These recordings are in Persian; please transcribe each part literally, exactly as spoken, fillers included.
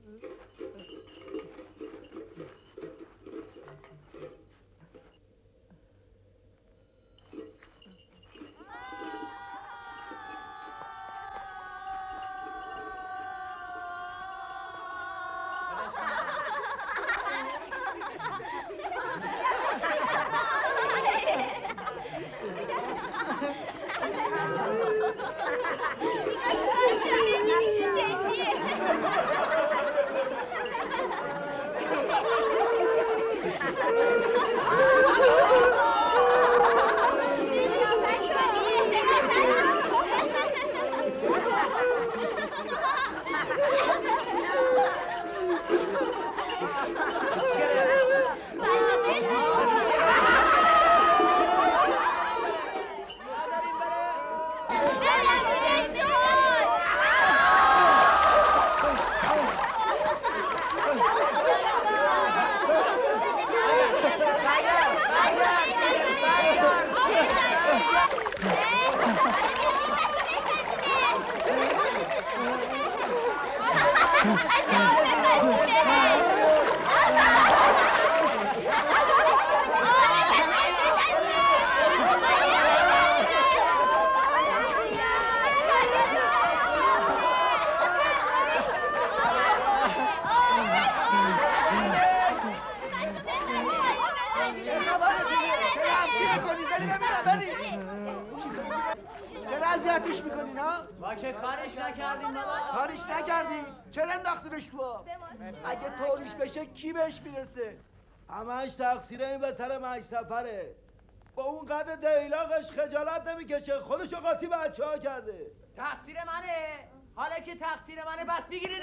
اذیتش میکنین ها؟ ما که کارش نکردیم بابا. کارش نکردی؟ چرا انداختینش تو؟ اگه طوریش بشه کی بهش میرسه؟ همش تقصیر این پسر مج سفره. با اون قدر دیلاقش خجالت نمیکشه، خودشو قاطی بچه ها کرده. تقصیر منه؟ حالا که تقصیر منه بس بگیرینه.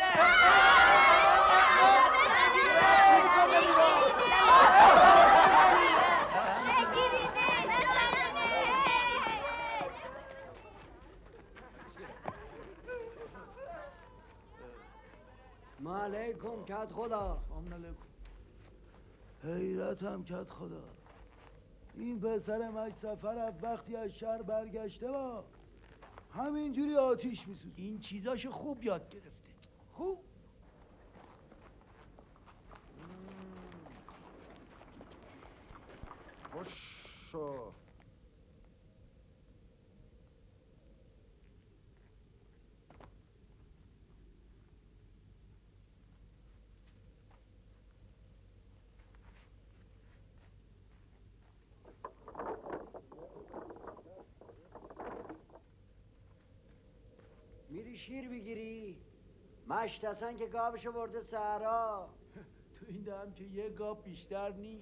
علیکم کت خدا. سلام علیکم. حیرتم کت خدا، این پسر مج سفر وقتی از شهر برگشته با همینجوری آتیش میسوزه. این چیزاشو خوب یاد گرفته. خوب خوشو میری شیر بگیری؟ مشتسن که گابشو برده صحرا. تو این دم که یه گاب بیشتر نی.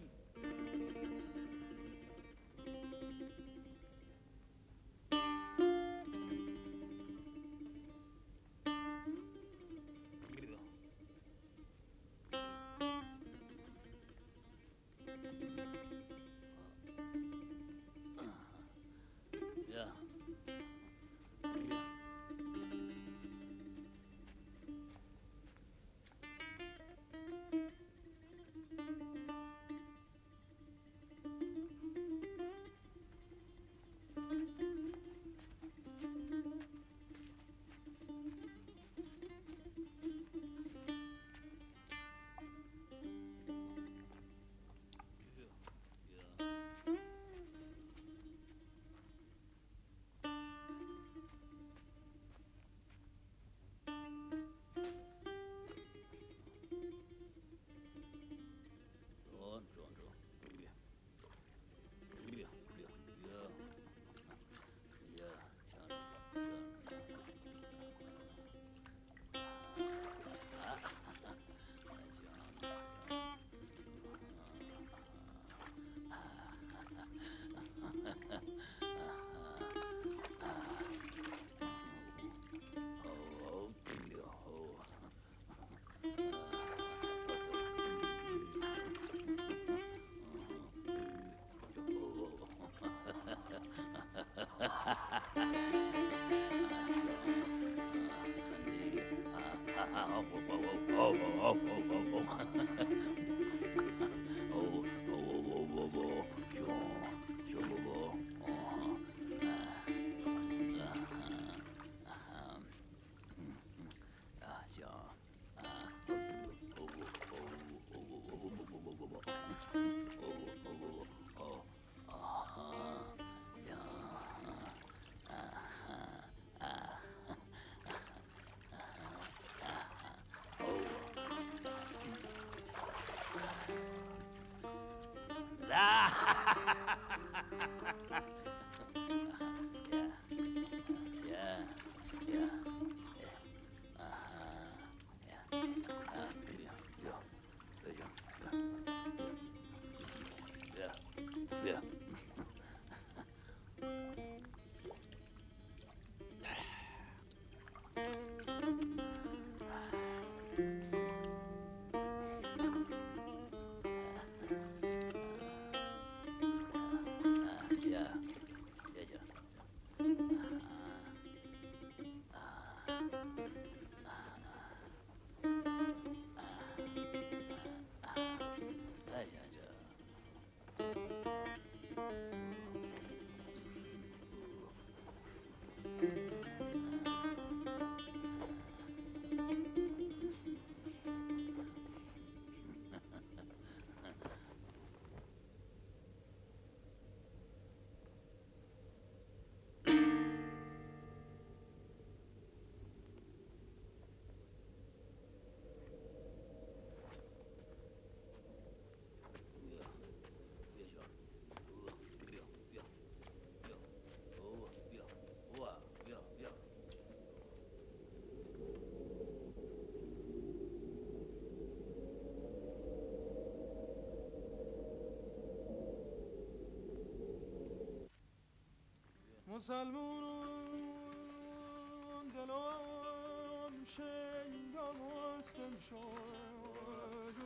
مسلمون دلم شیدا مستم شد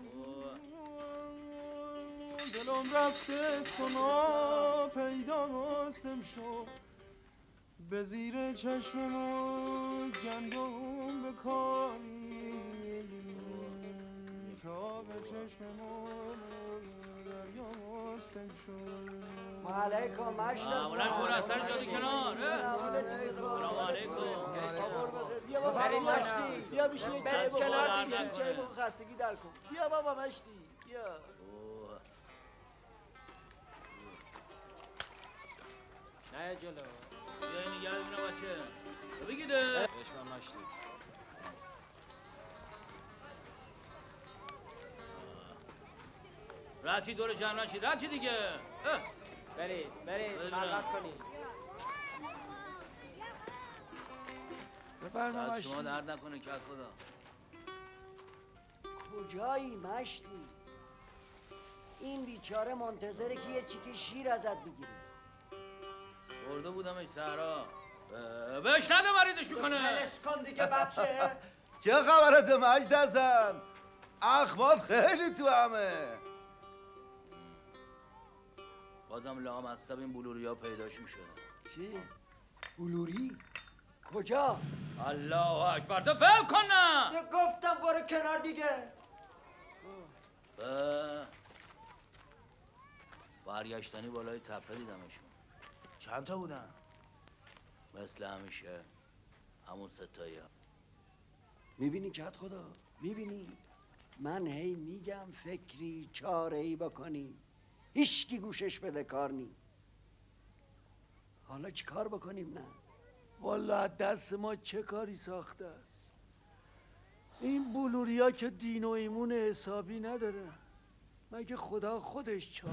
دلم رفته سنا پیدا مستم شد به زیر چشمم گندم بکاری تا به چشمم دریا مستم شد علیکم مشتا بلند شو از سر جاده کنار. سلام علیکم. بیا بابا مشتی بیا بشین بریم کنار بشین چای بخور خستگی در کن. بیا بابا مشتی بیا. نه جلو بیا این نگه ببینم بچه بگیده بشمن مشتی رچی دور جمع نشید رچی دیگه. برید برید خلوت کنید. بفرما از مشتی. شما درد نکنه که خدا. کجایی مشتی؟ این بیچاره منتظره که یه چیک شیر ازت بگیره. برده بودمش سهرا بهش نده مریضش میکنه. ولش کن دیگه بچه. چه خبرت مجد هستن؟ اخبار خیلی تو همه. بازم لامصب این بلوریا پیداشون شده. چی؟ بلوری؟ کجا؟ الله اکبر تو فهم کن نه. یا گفتم برو کنار دیگه. برگشتنی بالای تپه دیدمشون. چند تا بودن؟ مثل همیشه همون ستایی ها. میبینی کت خدا؟ میبینی؟ من هی میگم فکری چاره ای بکنی هیچکی گوشش بده کار نی. حالا چی کار بکنیم نه؟ والا دست ما چه کاری ساخته است؟ این بلوریا که دین و ایمون حسابی نداره. مگه خدا خودش چاره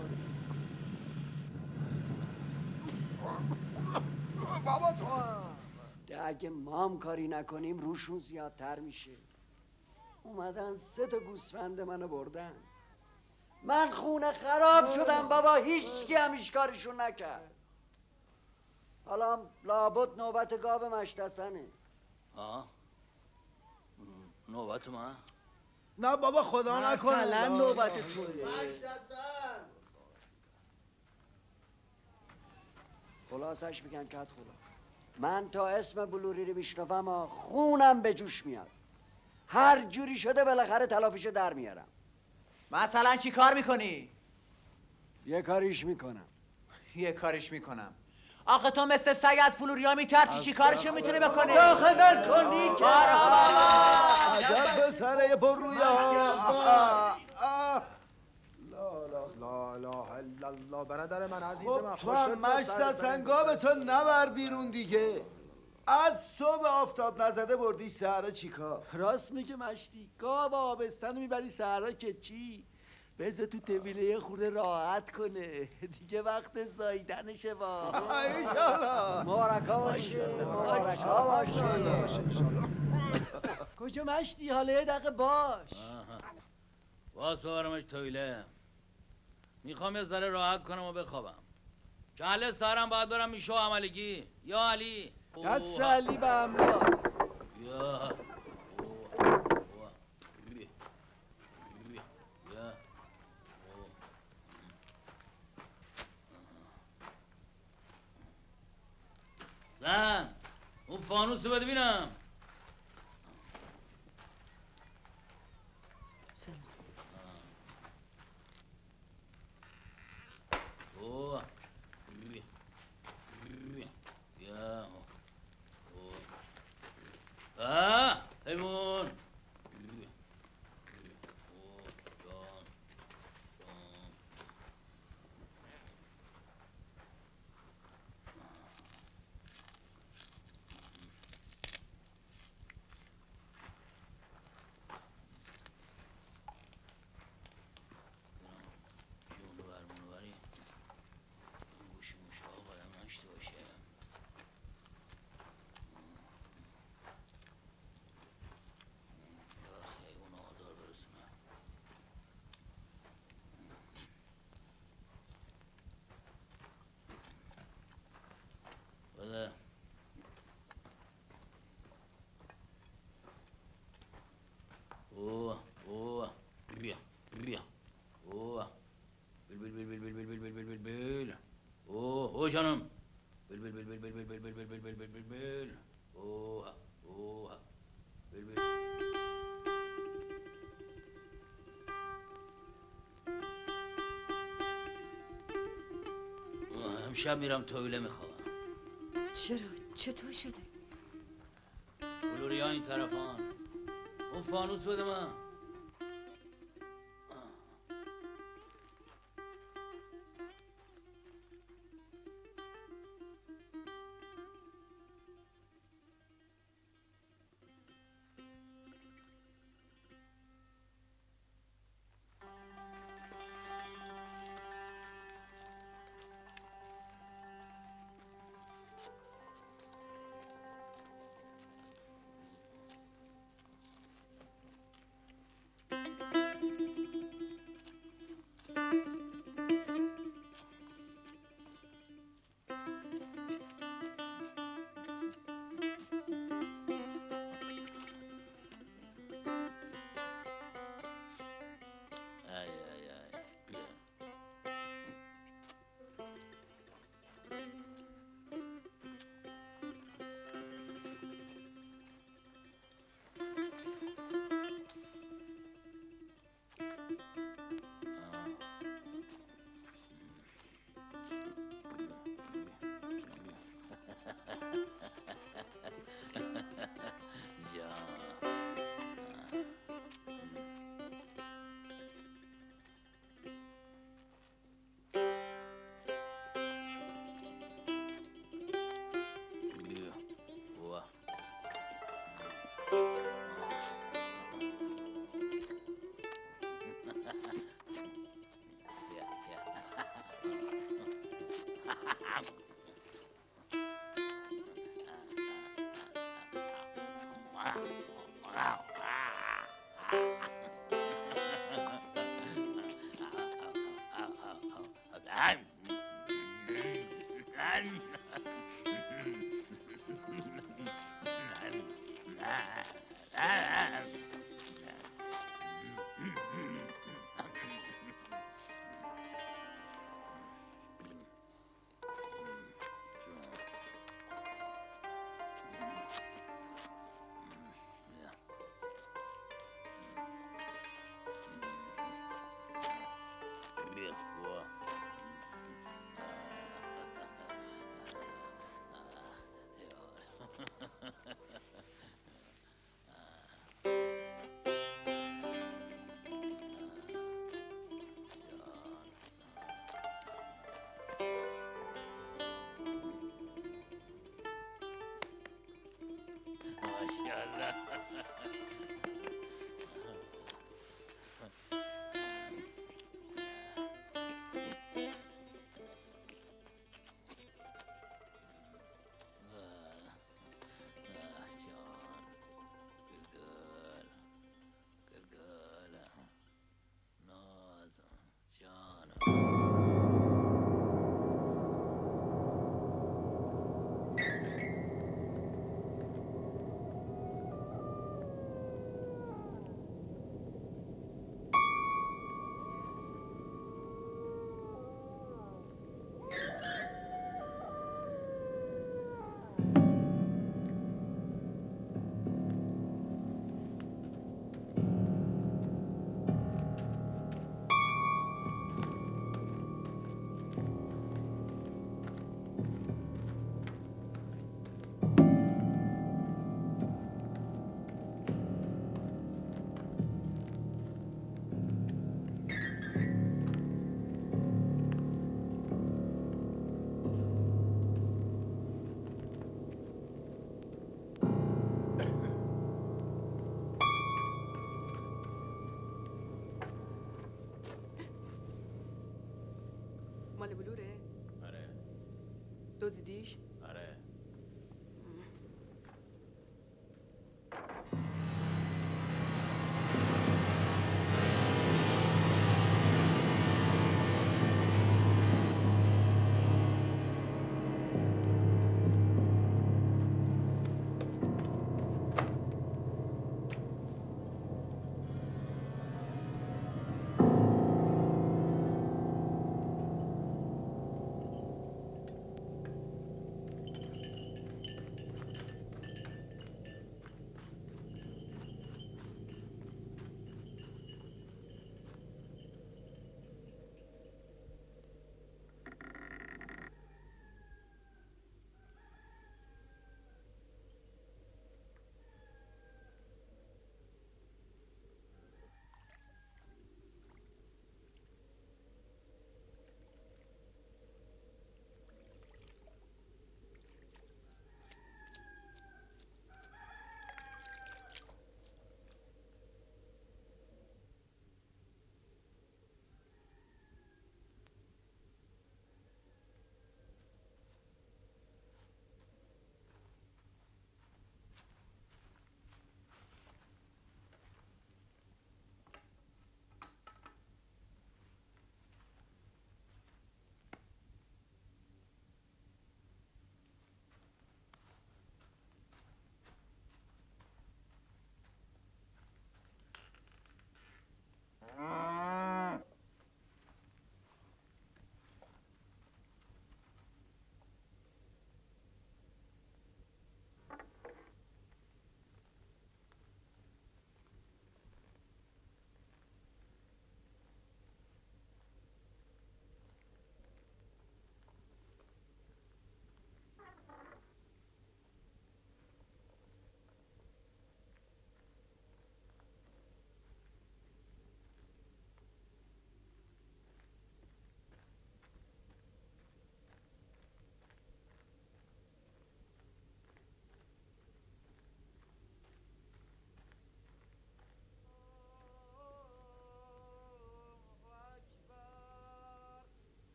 بابا تو هم ده اگه ما هم کاری نکنیم روشون زیادتر میشه. اومدن سه تا گوسفند منو بردن. من خونه خراب شدم بابا هیچ کی هم هیچ کارشون نکرد. حالا هم لابد نوبت گاو مشتسنه. آه نوبت من؟ نه بابا خدا نکنه. مثلا نوبت توه. خلاصش میگن کت خدا. من تا اسم بلوری رو میشنوم خونم به جوش میاد. هر جوری شده بالاخره تلافیشو در میارم. مثلا چی کار میکنی؟ یه کاریش میکنم. یه کاریش میکنم. آخه تو مثل سگ از پلوریا میترسی چی کارشو میتونی بکنی؟ آخه ول کنی که بارا بابا عجب به سره پر رویا. لا اله الا الله برادر من عزیز خب من تو هم مشت سنگا به تو نبر بیرون دیگه. از صبح آفتاب نزده بردی سهرا چیکار؟ راست میگه مشتی. گاو آبستن میبری سهرا که چی؟ بذار تو طویله خورده راحت کنه. دیگه وقت زایدنشه با. ایشالله. مبارکا باشه مبارکا باشه. کجا مشتی؟ حالا یه دقیقه باش. باز ببرمش تویله. میخوام یه ذره راحت کنم و بخوابم. چهله سرم باید برم میشو عملگی. یا علی دست علی به املا. یا زن اون فانوس رو بده بینم. سلام. اوه یا آه ایمون اوه اوه بیا بیا اوه بل بل بل بل بل بل بل بل بل بل اوه اوه جانم بل بل بل بل بل بل بل بل بل بل بل بل بل اوه اوه بل بل امشب میرم تویله میخوام. چرا؟ چطور شده؟ بلوریا این طرفان. اون فانوس بده من. مال بلوره؟ آره. دزدیدیش؟ آره.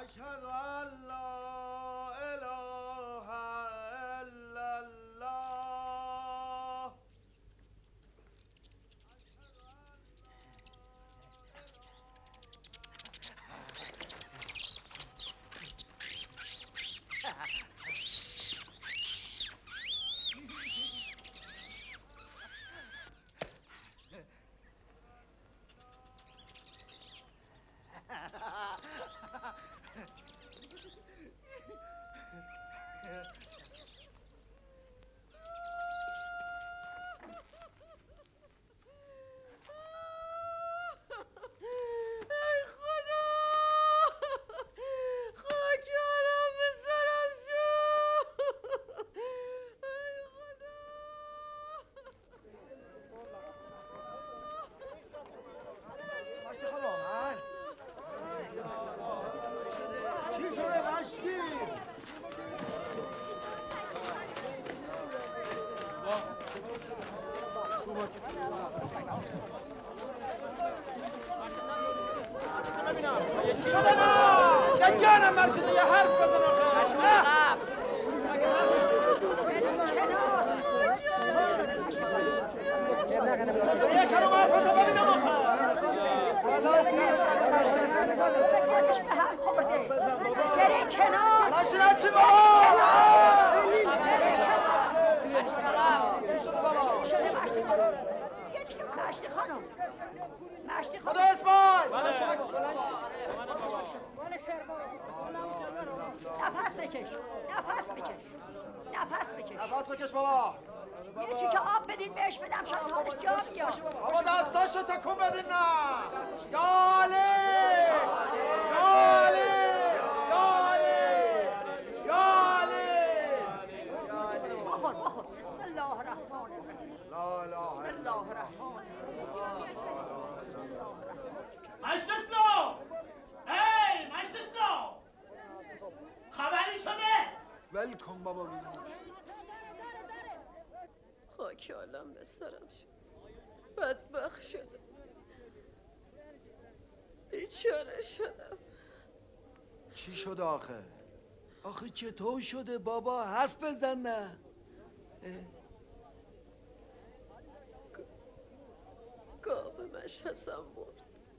اشهد ان لا اله الا الله. خاک عالم به سرم شد. بدبخت شدم. بیچاره شدم. چی شده آخه؟ آخه چطور شده بابا؟ حرف بزن نه. گاو مشهسم برد.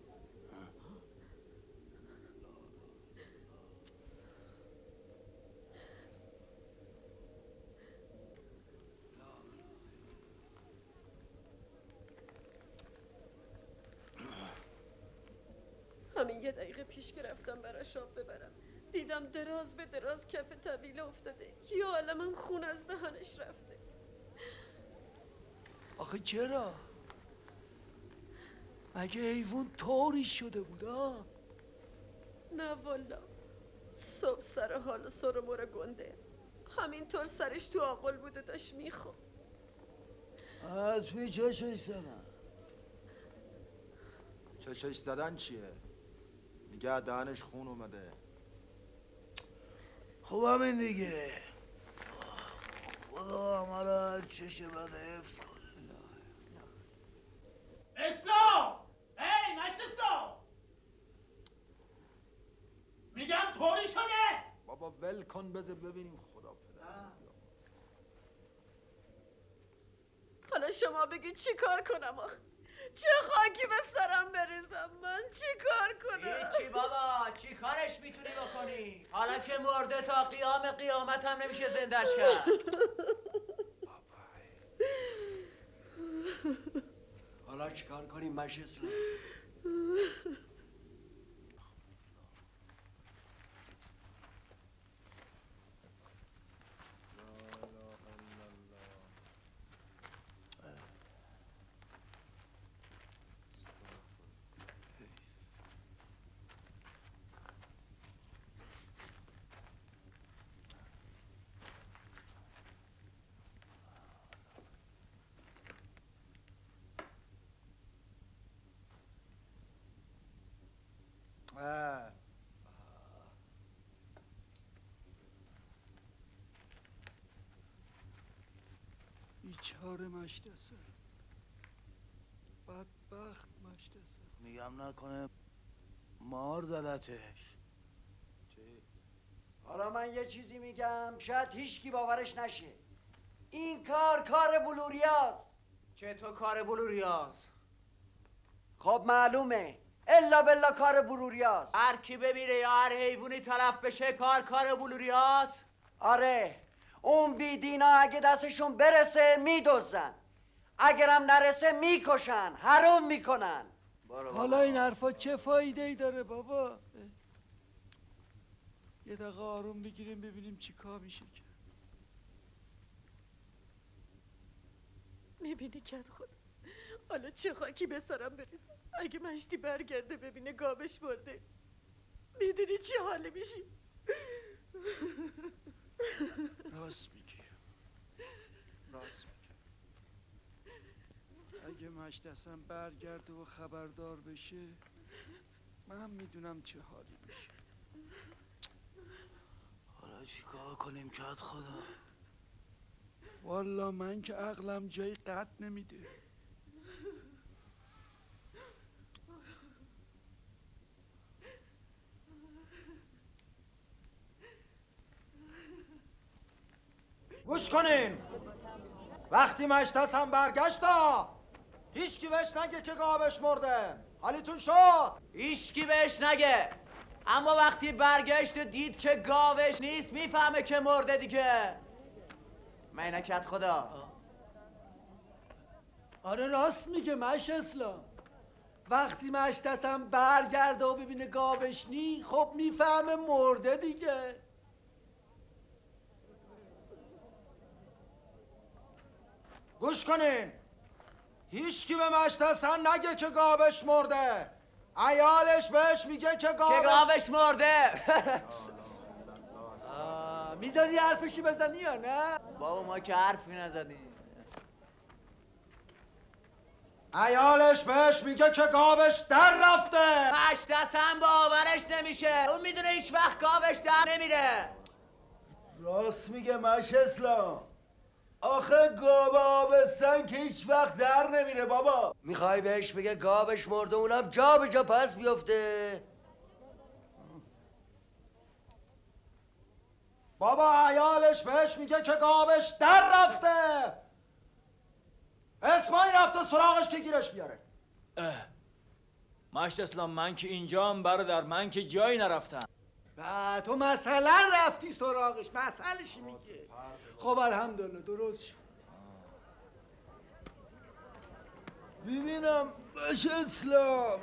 همین یه دقیقه پیش که رفتم براش آب ببرم دیدم دراز به دراز کف طویله افتاده. یه عالمم خون از دهانش رفته. آخه چرا؟ مگه حیوان طوری شده بود ها؟ نه والا صبح سر حال و سر و مر گنده همینطور سرش تو آغل بوده داشت میخوام. توی چشش زدن. چشش زدن چیه؟ میگه دهنش خون اومده. خب همین دیگه. خدا همه را چش بد حفظ کنه. اسلام! ای مشت اسلام! میگم طوری شده! بابا ول کن بذار ببینیم خدا پدر. حالا شما بگید چی کار کنم آخ؟ چه خاکی به سرم بریزم من؟ چی کار کنم؟ هیچی بابا چی کارش میتونی بکنی؟ حالا که مرده تا قیام قیامت هم نمیشه زندش کرد. حالا چی کار کنیم مش اسلام؟ بیچاره مشتسه. بدبخت مشتسه. میگم نکنه مار زدتش. حالا من یه چیزی میگم شاید هیچکی باورش نشه. این کار کار بلوریاست. چطور کار بلوریاست؟ خب معلومه، الا بلا کار بلوریاست. هر کی ببینه یا هر حیوانی طرف بشه کار کار بلوریاست؟ آره، اون بیدینا اگه دستشون برسه میدوزن، اگرم نرسه میکشن، حروم میکنن. حالا این حرفا چه فایده ای داره بابا؟ یه دقیقه آروم بگیریم ببینیم چی کار میشه کرد. میبینی کت خود حالا چه خاکی به سرم بریزم اگه مشتی برگرده ببینه گاوش مرده. میدونی چی حاله میشی؟ راست میگی، راست میگی. اگه مشت اصلا برگرده و خبردار بشه من میدونم چه حالی میشه. حالا چی کار کنیم کت خدا؟ والا من که عقلم جای قطع نمیده. گوش کنین، وقتی مشتس هم برگشتا هیچکی بهش نگه که گاوش مرده. حالیتون شد؟ هیچکی بهش نگه، اما وقتی برگشت و دید که گاوش نیست میفهمه که مرده دیگه. مینکت خدا. آره راست میگه مش اسلام. وقتی مشت اصلا برگرده و ببینه گاوش نی خب میفهمه مرده دیگه. گوش کنین، هیچکی به مشت حسن نگه که گاوش مرده. عیالش بهش میگه که گاوش که گاوش مرده. میذاری حرفشی بزنی یا نه؟ بابا ما که حرفی نزدیم. عیالش بهش میگه که گاوش در رفته. مشت حسن باورش نمیشه، اون میدونه هیچ وقت گاوش در نمیره. راست میگه مش اسلام. آخه گاو آبستن که هیچ وقت در نمیره بابا. میخوای بهش بگه گاوش مرده اونم جا به جا پس بیفته؟ بابا عیالش بهش میگه که گاوش در رفته. اسماعیل رفته سراغش که گیرش بیاره. مشت اسلام من که اینجام برادر، من که جایی نرفتم. و تو مثلا رفتی سراغش، مسئله‌شی میگه. خب الحمدلله درست شد. ببینم مشت اسلام،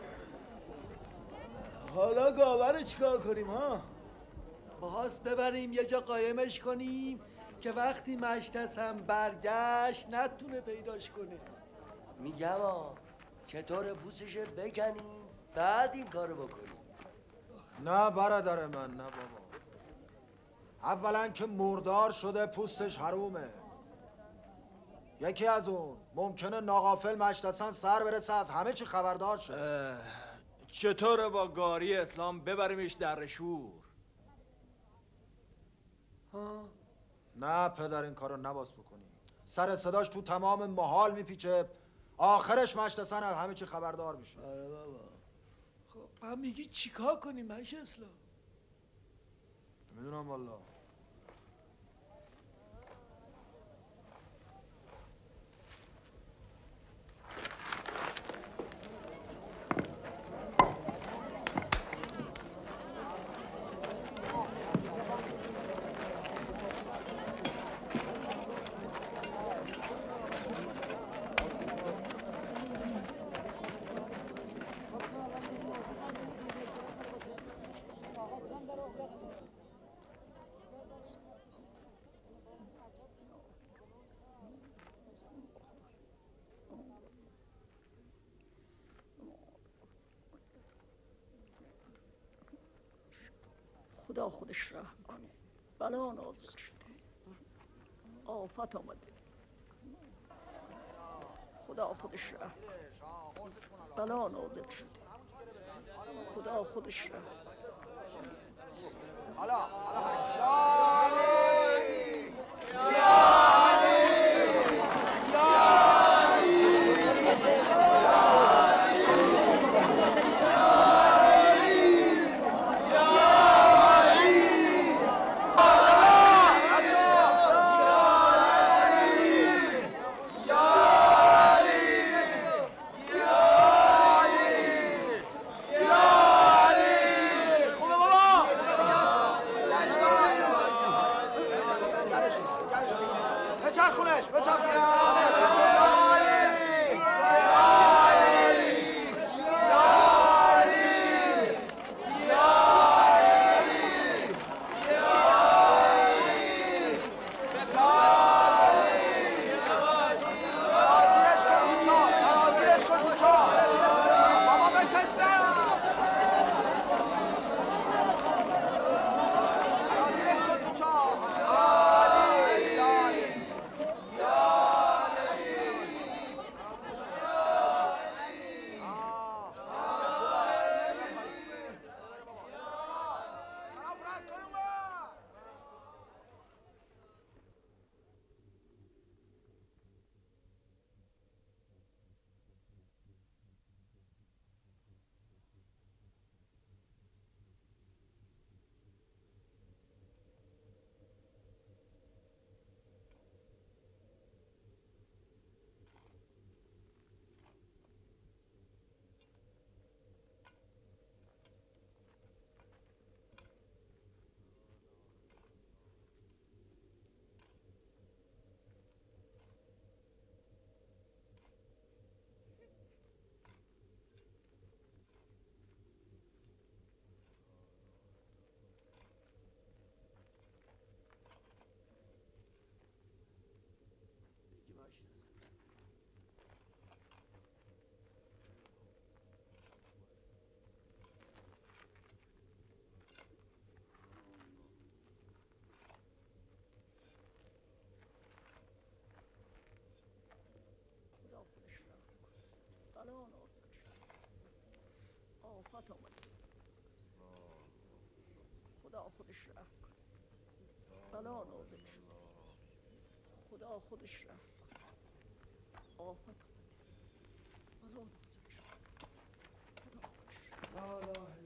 حالا گاوه رو چیکار کنیم ها؟ باز ببریم یه جا قایمش کنیم که وقتی مشتس هم برگشت نتونه پیداش کنه. میگم آ چطور پوستش بکنیم بعد این کارو بکنیم. نه برادر من، نه بابا. اولا که مردار شده پوستش حرومه. یکی از اون ممکنه ناغافل مشتسن سر برسه از همه چی خبردار شه. چطور با گاری اسلام ببریمش در شور؟ ها؟ نه پدر این کارو نباس بکنی. سر صداش تو تمام محال میپیچه، آخرش مشتسن از همه چی خبردار میشه. آره بابا. خب من میگی چیکار کنیم مش اسلام؟ میدونم والله. خدا خودش رحم کنه. بلا نازل شده، آفت آمده. خدا خودش رحم کنه. بلا نازل شده، خدا خودش رحم. حالا حالا آفت آمد. خدا خودش رحم کند. بلا نازل شد. خدا خودش رحم کند. آفت آمد. بلا نازل شد. خدا خودش رحم کند.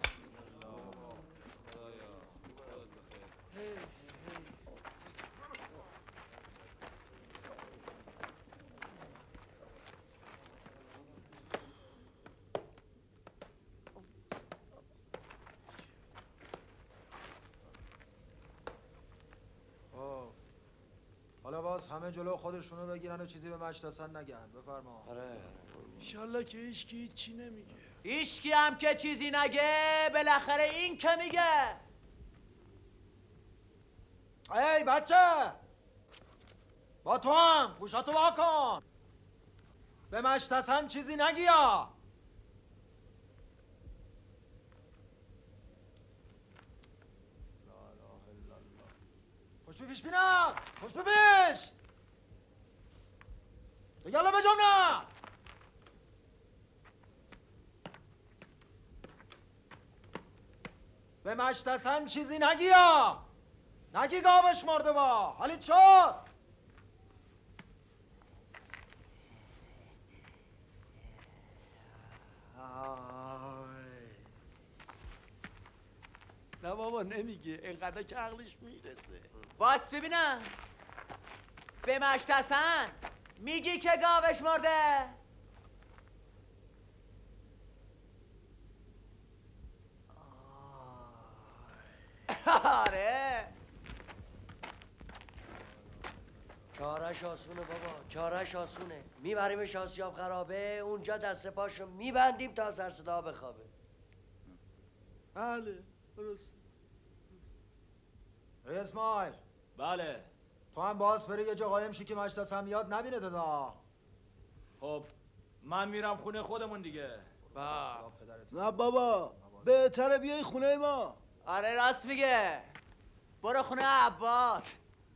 حالا باز همه جلو خودشونو بگیرن و چیزی به مجتسن نگن. بفرما. آره انشالله که هیچکی چی نمیگه. هیچکی هم که چیزی نگه بالاخره این که میگه. ای بچه با تو هم گوشاتو واکن. به مجتسن چیزی نگیا. خوش بپیش بینم. خوش بپیش. یالا بجام نه. به مجتسن چیزی نگیا. نگی گاوش مرده با. حالیت شد. نه بابا نمیگه، اینقدر که عقلش میرسه. باس ببینم به مجتسن میگی که گاوش مرده؟ آره چارش آسونه بابا، چارش آسونه. میبریمش آسیاب خرابه، اونجا دست پاشو میبندیم تا سر صدا بخوابه. بله درست. ای اسماعیل. بله. تو هم باز بری یه جا قایم شی که مجتسن میاد نبینه دا. خب من میرم خونه خودمون دیگه. با نه بابا بهتره بیای خونه ما. آره راست میگه. برو خونه عباس.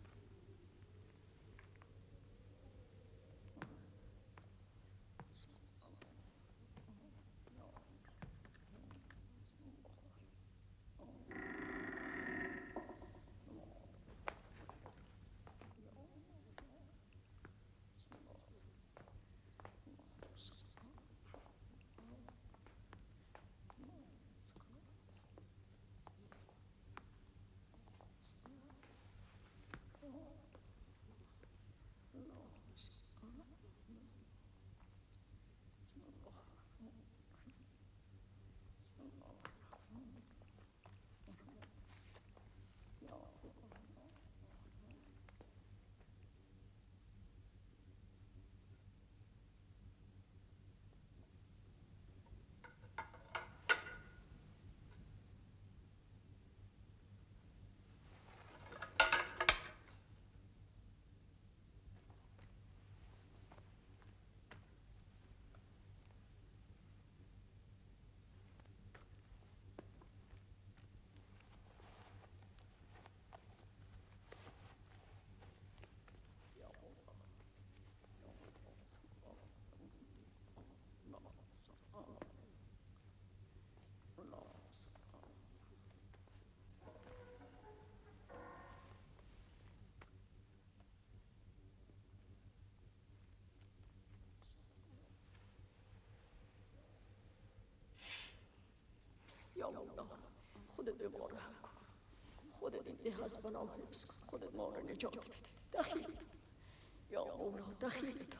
یا مولا خودت به ما رحم کن. خودت این ده از بلا حفظ کن. خودت ما رو نجات بده. دخیل بده یا مولا، دخیل بده.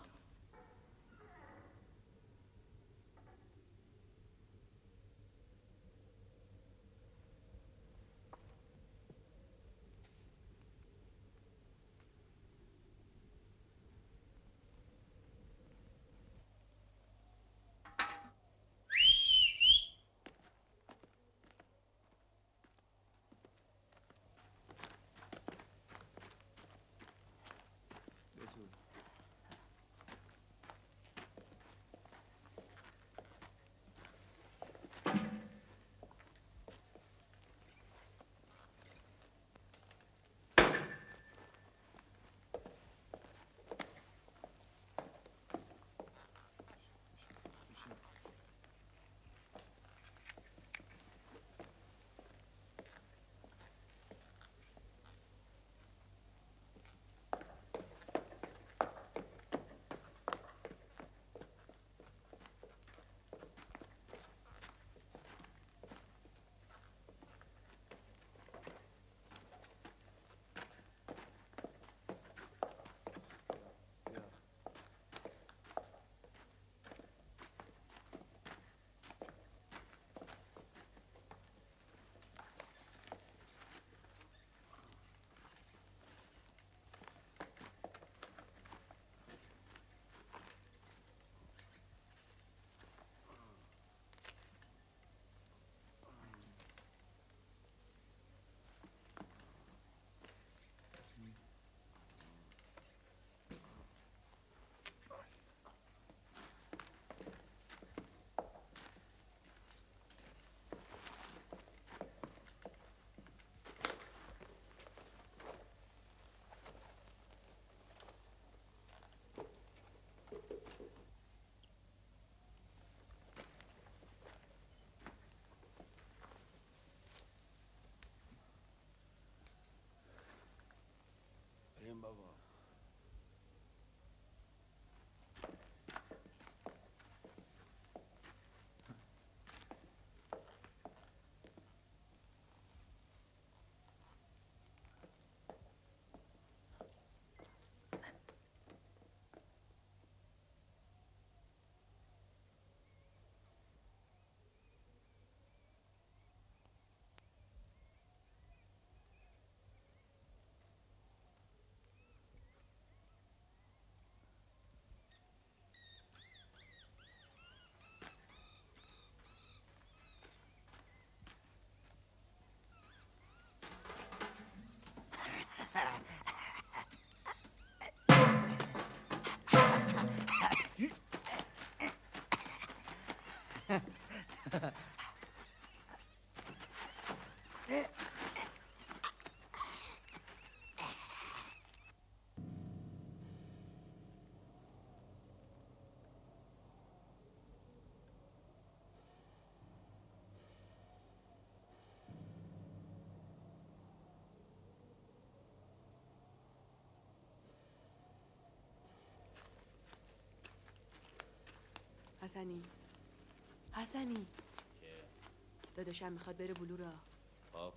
حسنی حسنی داداشم میخواد بره بلورا. خب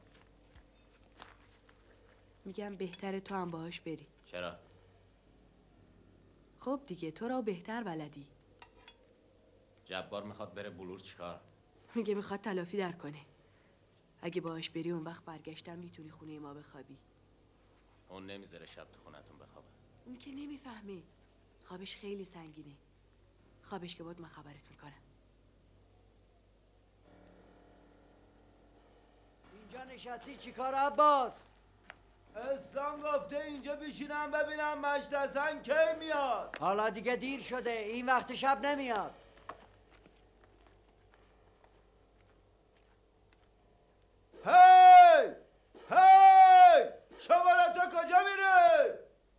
میگم بهتره تو هم باهاش بری. چرا؟ خب دیگه تو را بهتر بلدی. جبار میخواد بره بلور چیکار؟ میگه میخواد تلافی در کنه. اگه باهاش بری اون وقت برگشتم میتونی خونه ما بخوابی. اون نمیذاره شب تو خونتون بخوابه. اون که نمیفهمه. خوابش خیلی سنگینه. خوابش که بود من خبرت میکنم. اینجا نشستی چیکار عباس؟ اسلام گفته اینجا بشینم ببینم مجد حسن کی میاد. حالا دیگه دیر شده، این وقت شب نمیاد. هی هی شماره تو کجا میره؟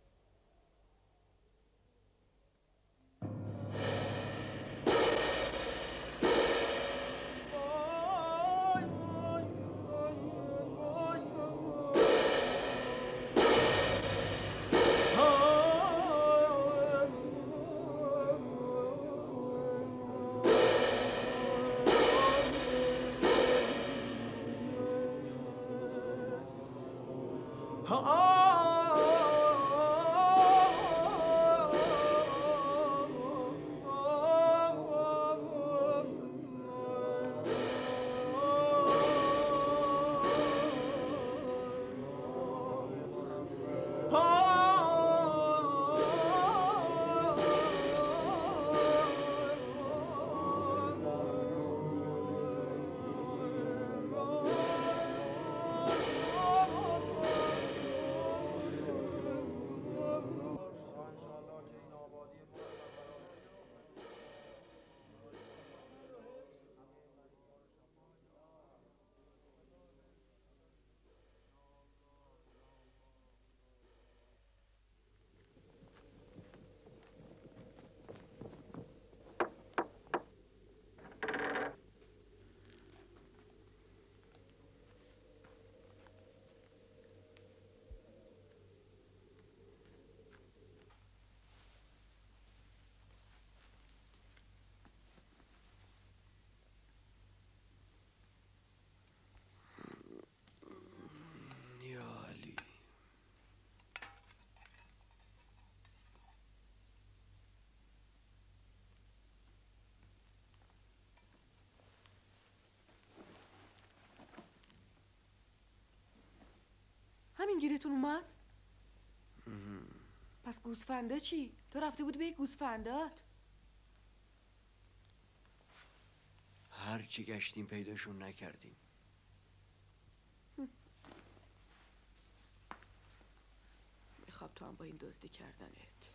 همین گیرتون اومد؟ پس گوسفندا چی؟ تو رفته بودی به گوسفندات؟ هرچی گشتیم پیداشون نکردیم. میخواب تو هم با این دزدی کردنت.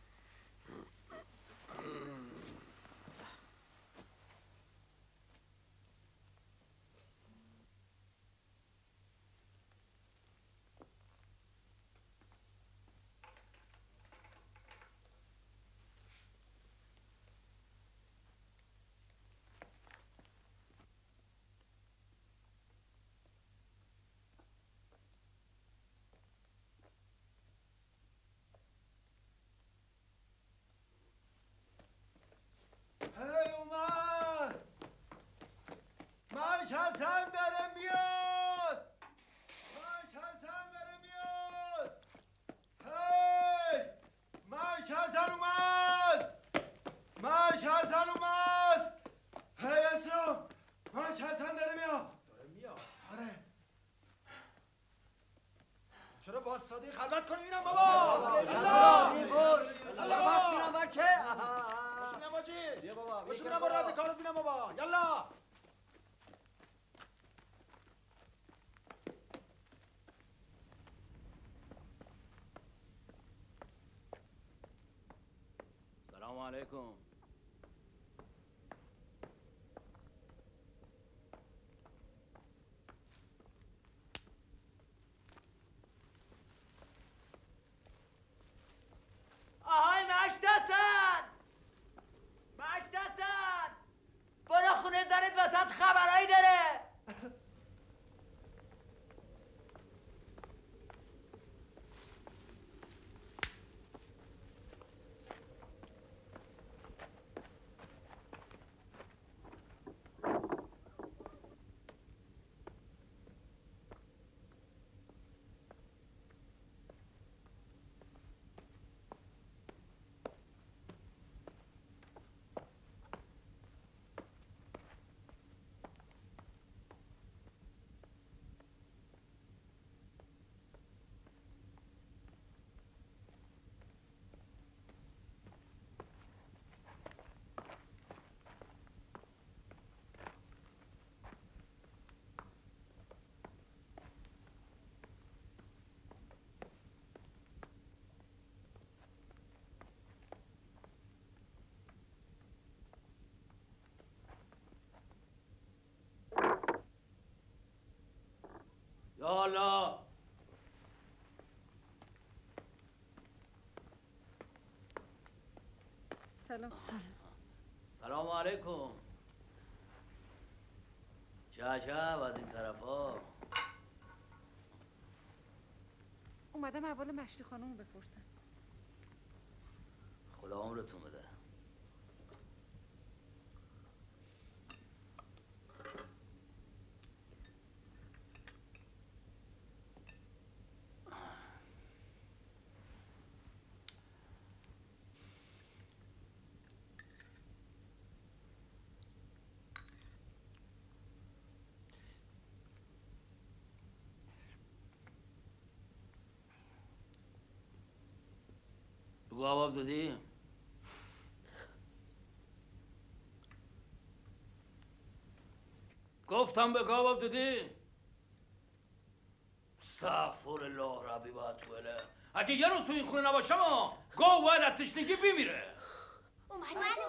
حسن داره میاد. ماش حسن داره میاد. هی ماش حسن اومد. ماش حسن اومد. هی اسلام ماش حسن داره میاد. داره میاد. آره. چرا واسادی خلوت کنی میرم بابا. یلا دیر باش. یلا بس میرم بچه. باش میرم باجی. بیا بابا. باش میرم با رد کارت میرم بابا. یلا. سلام علیکم. آهای مشتسن مشتسن برو خونه زنت وسط خبرایی داره. یا الله. سلام. سلام. سلام علیکم. چه عجب از این طرفا. اومدم اول مشتی خانومو بپرسم. خدا عمرتون بده. بگو آباب دادی؟ گفتم به آباب دادی؟ استغفر الله ربی و اتوبله. اگه یه رو تو این خونه نباشم ها گاو باید از تشنگی بمیره. اومد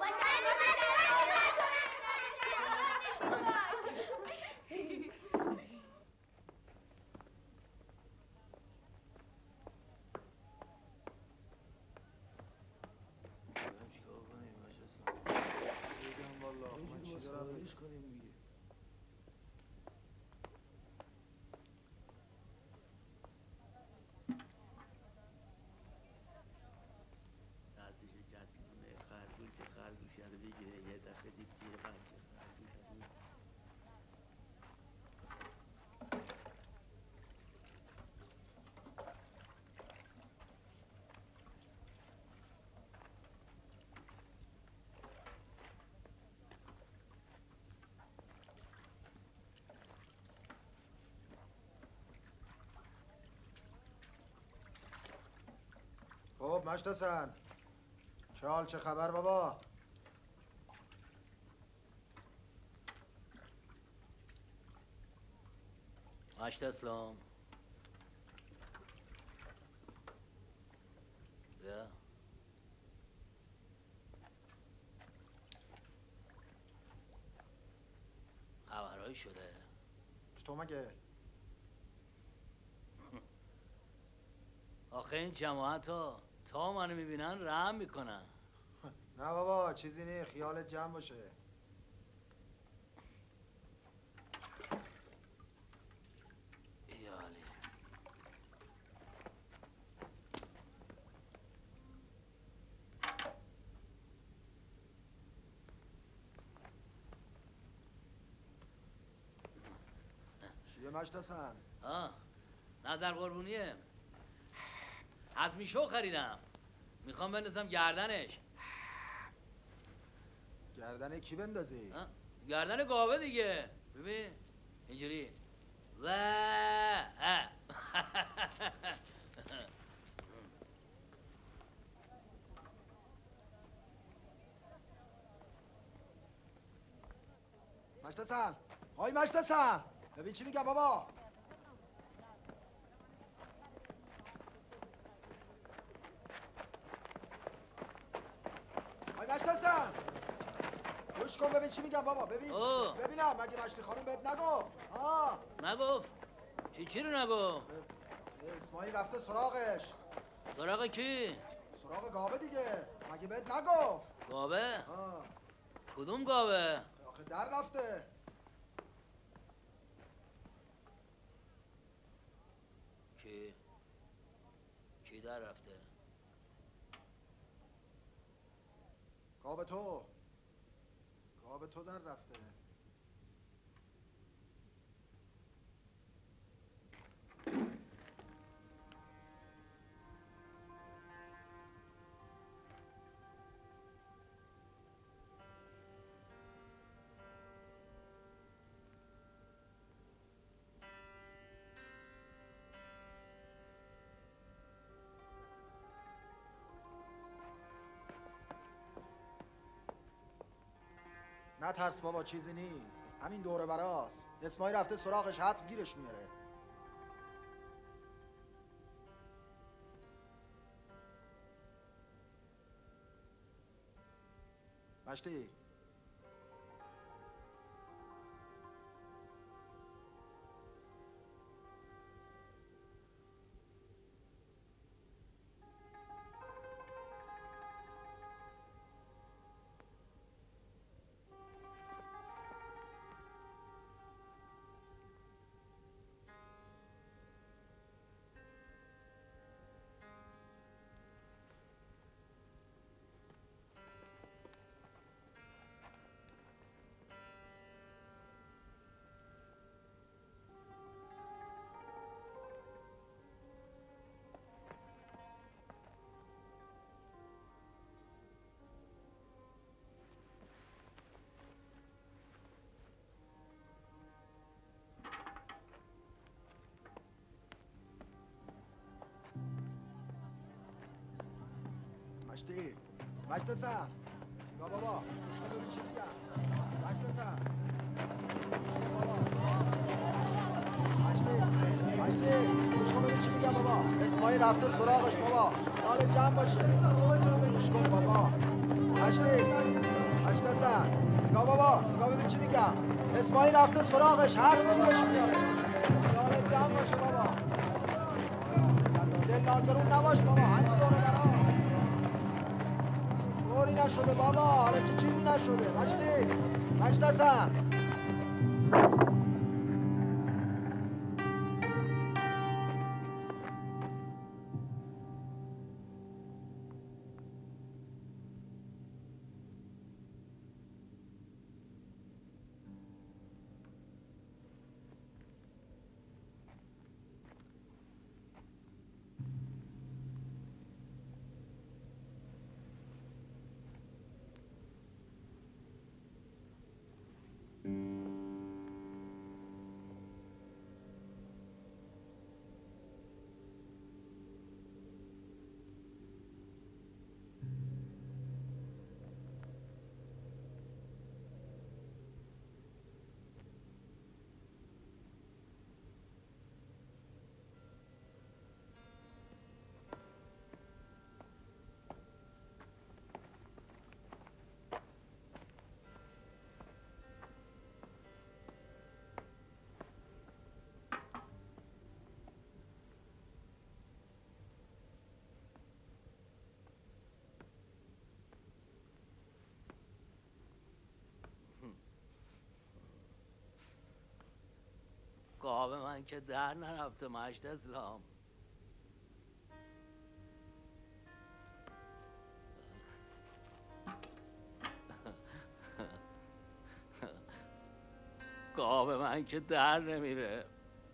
خب مشت حسن، چه حال چه خبر بابا؟ مشت اسلام بیا. خبرهایی شده؟ چطور مگه؟ آخه این جماعت ها تا منو میبینن رحم میکنن. نه بابا چیزی نی، خیالت جمع باشه. ایالی چیه مشت حسن؟ آه نظر قربونیه. از میشو خریدم، میخوام بندازم گردنش. گردن کی بندازی؟ گردن گاوه دیگه. ببین اینجوری و اه. مشت حسن، آی مشت حسن، ببین چی میگم بابا. آی مشت حسن، گوش کن ببین چی میگم بابا. ببین اوه. ببینم مگه مشتی خانم بهت نگفت؟ آه نگفت؟ چی چی رو نگفت؟ اسماعیل رفته سراغش. سراغ کی؟ سراغ گاوه دیگه، مگه بهت نگفت؟ گاوه؟ آه. کدوم گاوه؟ آخه در رفته. کی؟ کی در رفته؟ گاوه تو گاوه تو در رفته. نه ترس بابا چیزی نی، همین دوره براست. اسماعیل رفته سراغش، حتم گیرش میاره. مشتی مشتی مشت سر یا بابا گوش کن ببین چی میگم مشت سر گوش کن بابا مشتی مشتی گوش کن ببین چی میگم بابا اسماعیل رفته سراغش بابا حال جمع باشه گوش کن بابا مشتی مشت سر نگاه بابا نگاه ببین چی میگم اسماعیل رفته سراغش حتم گیرش میاره حال جمع باشه بابا دل ناگرون نباش بابا همین دوره برا طوری نشده بابا حالا که چیزی نشده مشتی مشت هستم گاو من که در نرفته مشت اسلام گاو من که در نمیره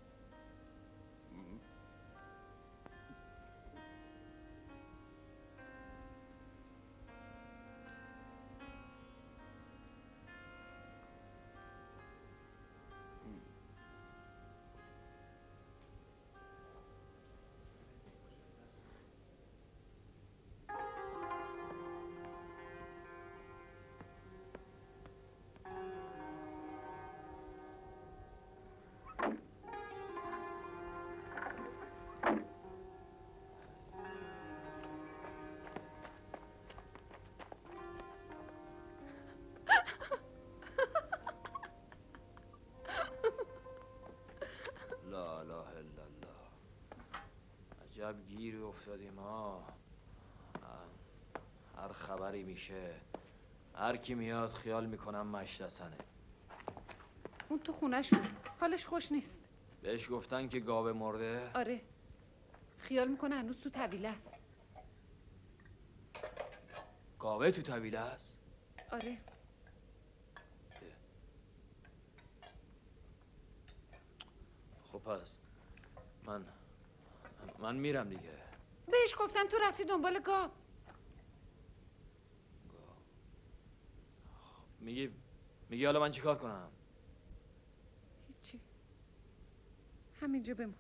عجب گیری افتادیم ها هر خبری میشه هر کی میاد خیال میکنم مشت حسنه اون تو خونه شون حالش خوش نیست بهش گفتن که گاو مرده آره خیال میکنه هنوز تو طویله است گاوه تو طویله است آره خب پس من من میرم دیگه بهش گفتم تو رفتی دنبال گاو میگی میگی حالا من چیکار کنم هیچی همینجا بمون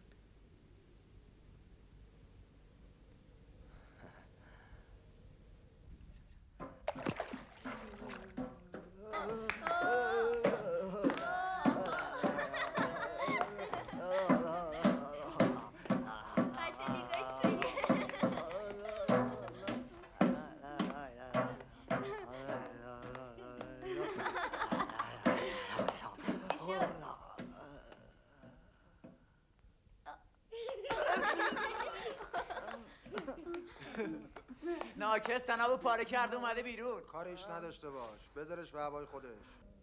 ناکس تنابو پاره کرده اومده بیرون کاریش نداشته باش بذارش به هوای خودش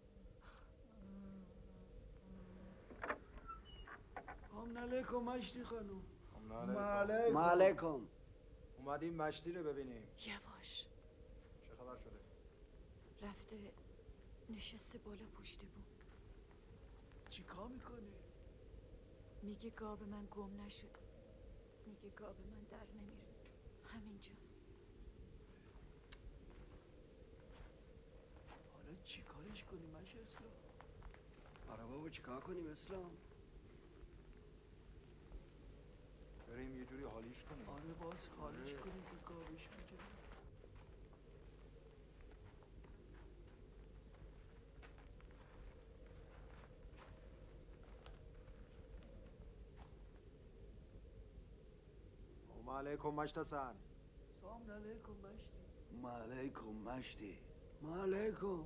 سلام علیکم مشتی خانوم علیکم علیکم اومدیم مشتی رو ببینیم یواش چه خبر شده؟ رفته نشسته بالا پشت بوم چی کار میکنه؟ میگه گاو من گم نشده میگه گاو من در نمیره همینجاست حالا چی کارش کنیم مشتی اسلام؟ آره بابا چی کار کنیم اسلام؟ بریم یه جوری حالیش کنیم آره باز حالیش کنیم که گاوش میگه سلام علیکم مشت حسن. سلام علیکم مشتی. علیکم مشتی. علیکم.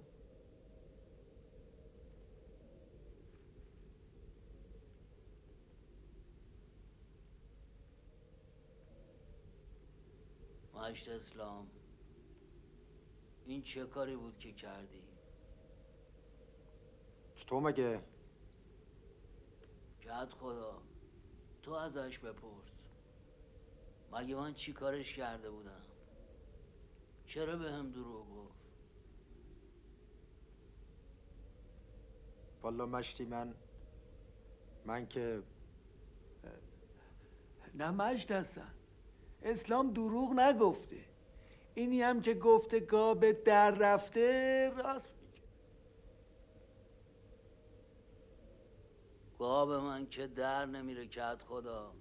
مشت اسلام، این چه کاری بود که کردی؟ چطور مگه؟ کد خدا، تو ازش بپرس. مگه من چی کارش کرده بودم؟ چرا به هم دروغ گفت؟ والا مشتی من من که نه مشت هستن. اسلام دروغ نگفته. اینی هم که گفته گابه در رفته راست میگه. گاب من که در نمیره کد خدا.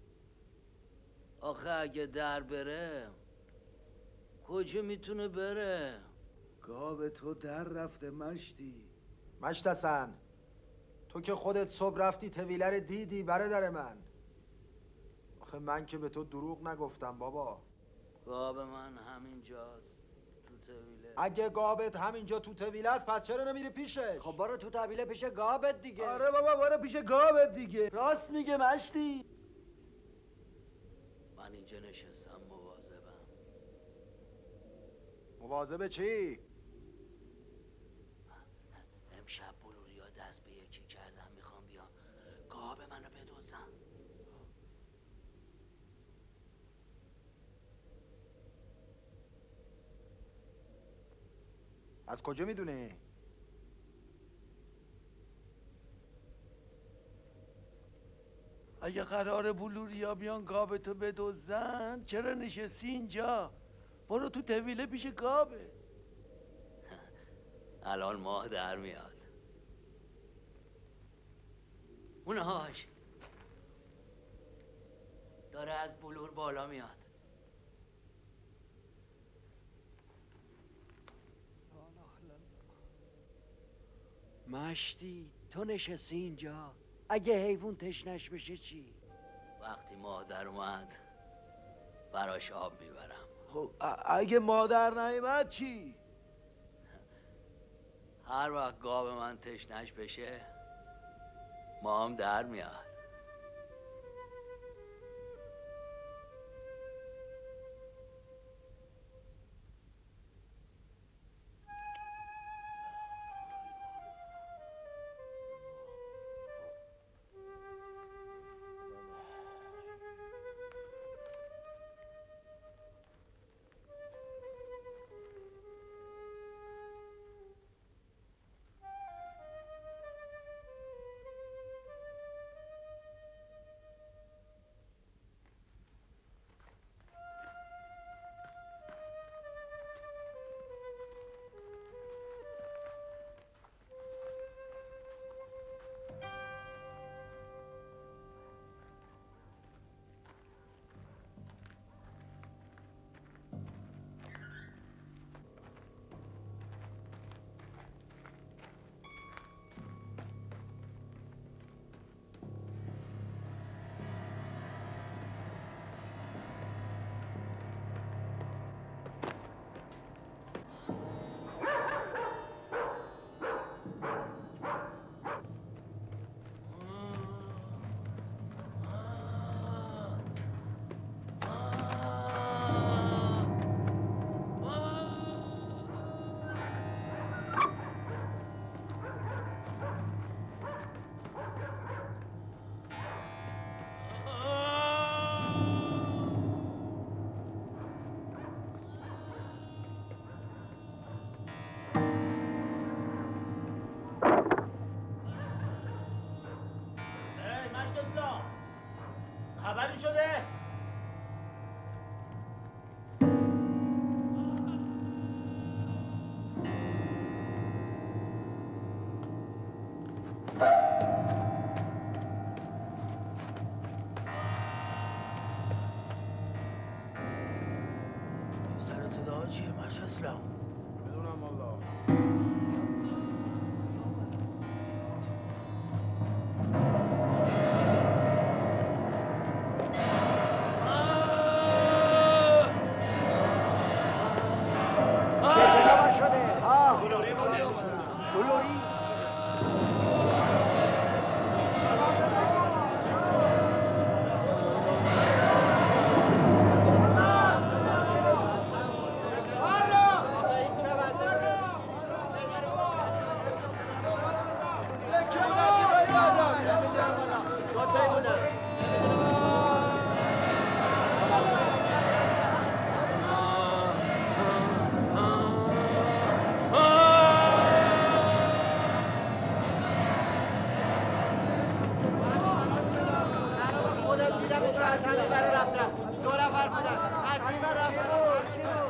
آخه اگه در بره کجا میتونه بره؟ گاب تو در رفته مشتی. مشت حسن، تو که خودت صبح رفتی طویله رو دیدی برادر من. آخه من که به تو دروغ نگفتم بابا. گاب من همینجاست تو طویله. اگه گابت همینجا تو طویله است پس چرا نمیری پیشش؟ خب برو تو طویله پیش گابت دیگه. آره بابا برو پیش گابت دیگه. راست میگه مشتی. من اینجا نشستم مواظبم. مواظب چی؟ امشب بلوریا دست به یکی کردم، میخوام بیام گاب منو بدزدم. از کجا میدونی؟ اگه قرار بلوریا بیان گابتو بدزدن چرا نشستی اینجا؟ برو تو طویله پیش گابه. الان ماه در میاد. اونهاش داره از بلور بالا میاد. مشتی تو نشستی اینجا، اگه حیوان تشنش بشه چی؟ وقتی مادر اومد براش آب میبرم. خب اگه مادر نیامد چی؟ هر وقت گاو من تشنش بشه مام در میاد. خبری شده؟ سر صدا چیه مش اسلام؟ میدونم والله. آه! خودم دیدمشون از همین برای رفتم. دو نفر بودن از این بر رفتم.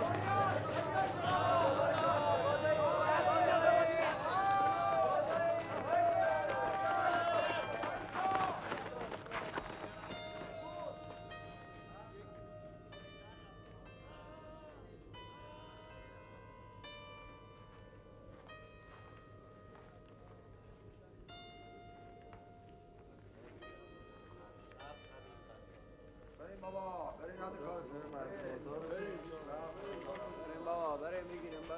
بریم بابا بریم رد کارتون بریم بریم بابا بریم میگیریم بس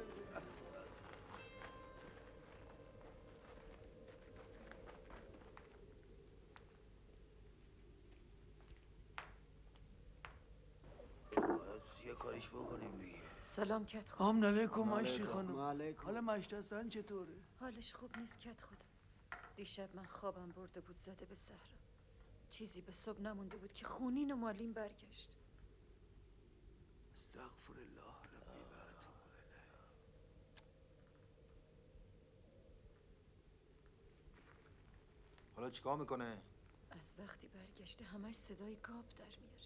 یه کاریش بکنیم دیگه. سلام کت خدا. سلام علیکم مشتی خانم. علیکم. حالا مشتی حسن چطوره؟ حالش خوب نیست کت خدا. دیشب من خوابم برده بود زده به صحرا. چیزی به صبح نمونده بود که خونین و مالین برگشت. استغفر الله ربی و اتوب الیه. حالا چیکار میکنه؟ از وقتی برگشته همش صدای گاب در میاره.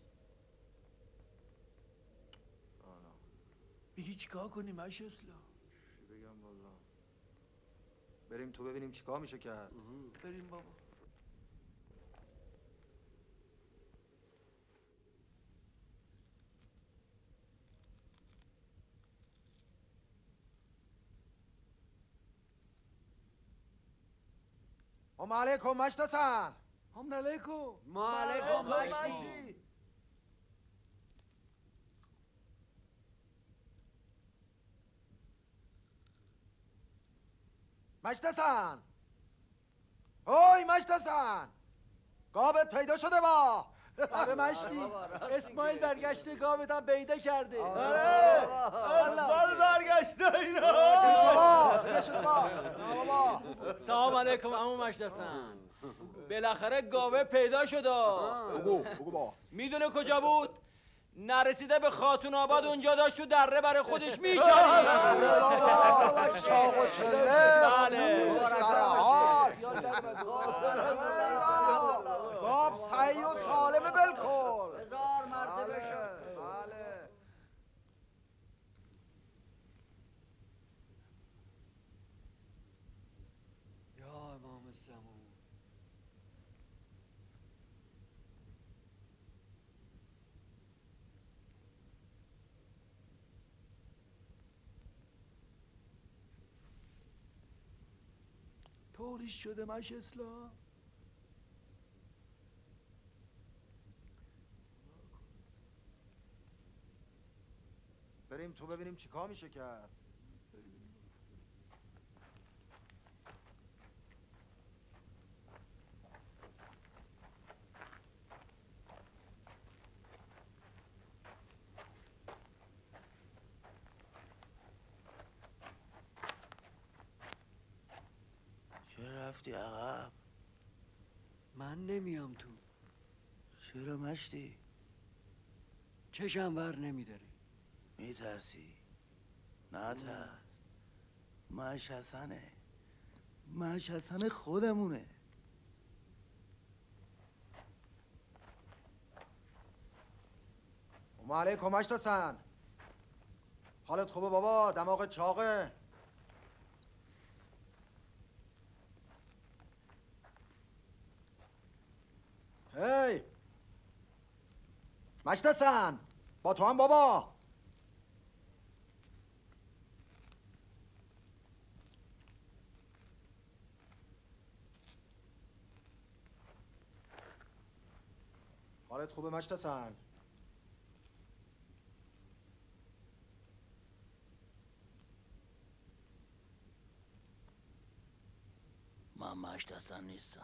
میگی چیکار کنیم مشتی اصلا؟ چی بگم والا؟ بریم تو ببینیم چیکار میشه کرد. بریم بابا. سلام علیکم مشت حسن. سلام علیکم. ما علیکم مشتی. مشت حسن. اوی مشت حسن. گابت پیدا شده با. آره مشتی اسماعیل برگشته گاوت هم پیدا کرده. آره اسماعیل برگشته اینا. بابا سلام علیکم عمو مشتسن. بالاخره گاوه پیدا شد. بگو بگو با. میدونه کجا بود؟ نرسیده به خاتون آباد اونجا داشت تو دره برای خودش میچنید. چاق و چله. بله. سر حال. گاب سعی و سالم بالکل. هزار مرتبه بله شد. بله. یا امام زمان. طوریش شده مش اسلام. بریم تو ببینیم چیکار میشه کرد. چرا رفتی عقب؟ من نمیام تو. چرا مشتی؟ چشم ور نمیداره. میترسی؟ نه ترس. مش حسنه. مش حسن خودمونه. سلام علیکم مشت حسن. حالت خوبه بابا؟ دماغت چاقه؟ هی مشت حسن با تو هم بابا. حالت خوبه مشت حسن؟ من مشت حسن نیستم.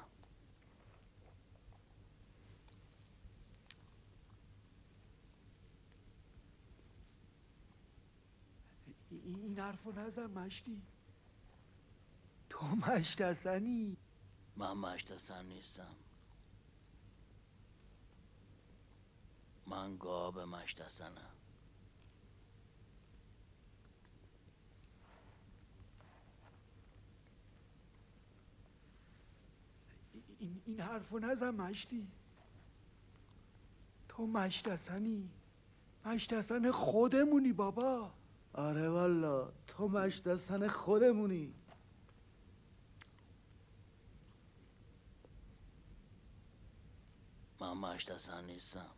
این حرفو نزن مشتی. تو مشت حسنی؟ من مشت حسن نیستم. من گاب مشت حسنم. این این حرفو نزن مشتی. تو مشتسنی مشتسن خودمونی بابا. آره والا تو مشتسن خودمونی. من مشتسن نیستم،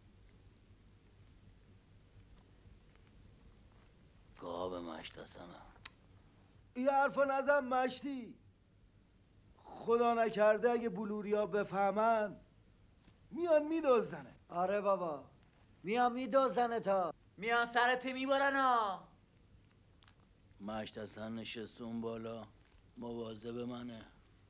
گاب مشتسنم. این حرفا نزن مشتی. خدا نکرده اگه بلوریا بفهمن میان میدوزنه. آره بابا میان میدوزنه تا میان سرت میبرن ها. مشتسن نشسته اون بالا مواظب منه.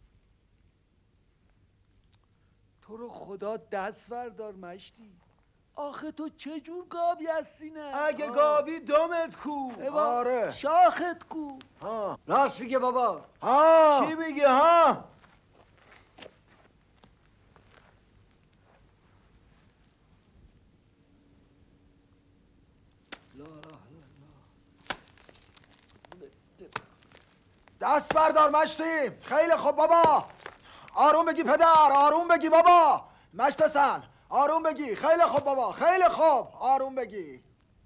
تو رو خدا دست بردار مشتی. آخه تو چه جور گابی هستی نه؟ اگه گابی دمت کو. آره شاخت کو. ها راست میگه بابا. ها چی میگه ها؟ دست بردار مشتی. خیلی خوب بابا. آروم بگی پدر، آروم بگی بابا. مشتسن آروم بگی. خیلی خوب بابا، خیلی خوب. آروم بگی.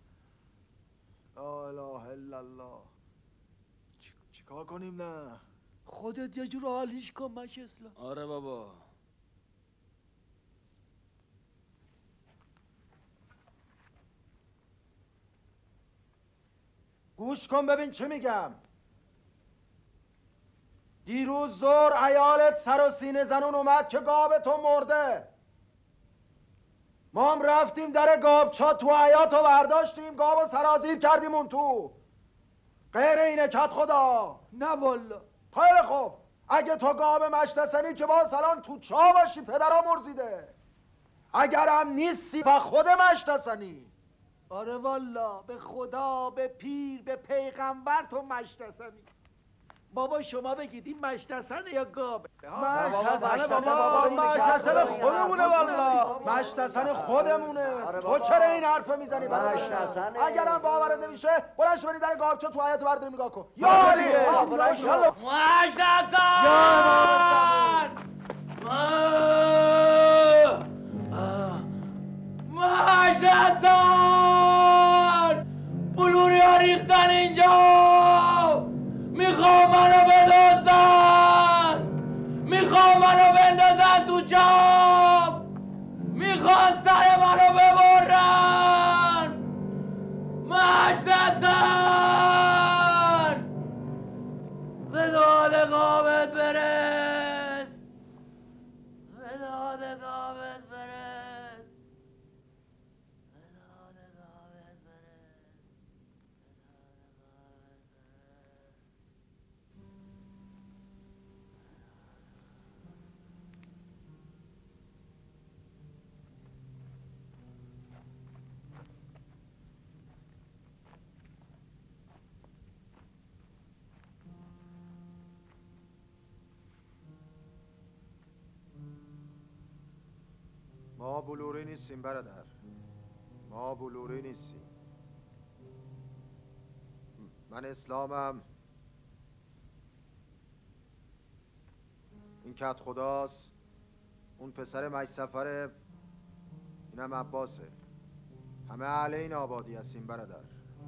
لا اله الا الله. چیکار کنیم نه؟ خودت یه جور حالیش کن مشسلا. آره بابا. گوش کن ببین چی میگم. دیروز زور عیالت سر و سینه زنون اومد که گاب تو مرده. ما هم رفتیم در گابچا تو حیاط و برداشتیم گاب و سرازیر کردیم اون تو. غیر اینه کت خدا. نه والا. خیلی خوب. اگه تو گاب مشتسنی که با سلام تو چا باشی پدرها مرزیده. اگرم نیستی و خود مشتسنی. آره والا به خدا به پیر به پیغمبر تو مشتسنی. بابا شما بگید این مشتسنه یا گابه؟ مشتسنه بابا. مشتسن خودمونه والا. مشتسن خودمونه. تو چرا این حرفه میزنی؟ مشتسنه. اگرم باورت نمیشه بلنش برید در گابچا تو حیاط برداری نگاه کن. یا علی مشتسن مشتسن بلوریا ریختن اینجا. میخوام منو بدزدن، میخوام منو بندازن تو چاه، میخوان سر منو ببرن. مشتسن به داد قابت برس، به داد قابت برس، به داد قابت برس. ما بلوری نیستیم برادر. ما بلوری نیستیم. من اسلامم این کت خداست. اون پسر مج سفره. اینم عباسه. همه اهل این آبادی هستیم برادر.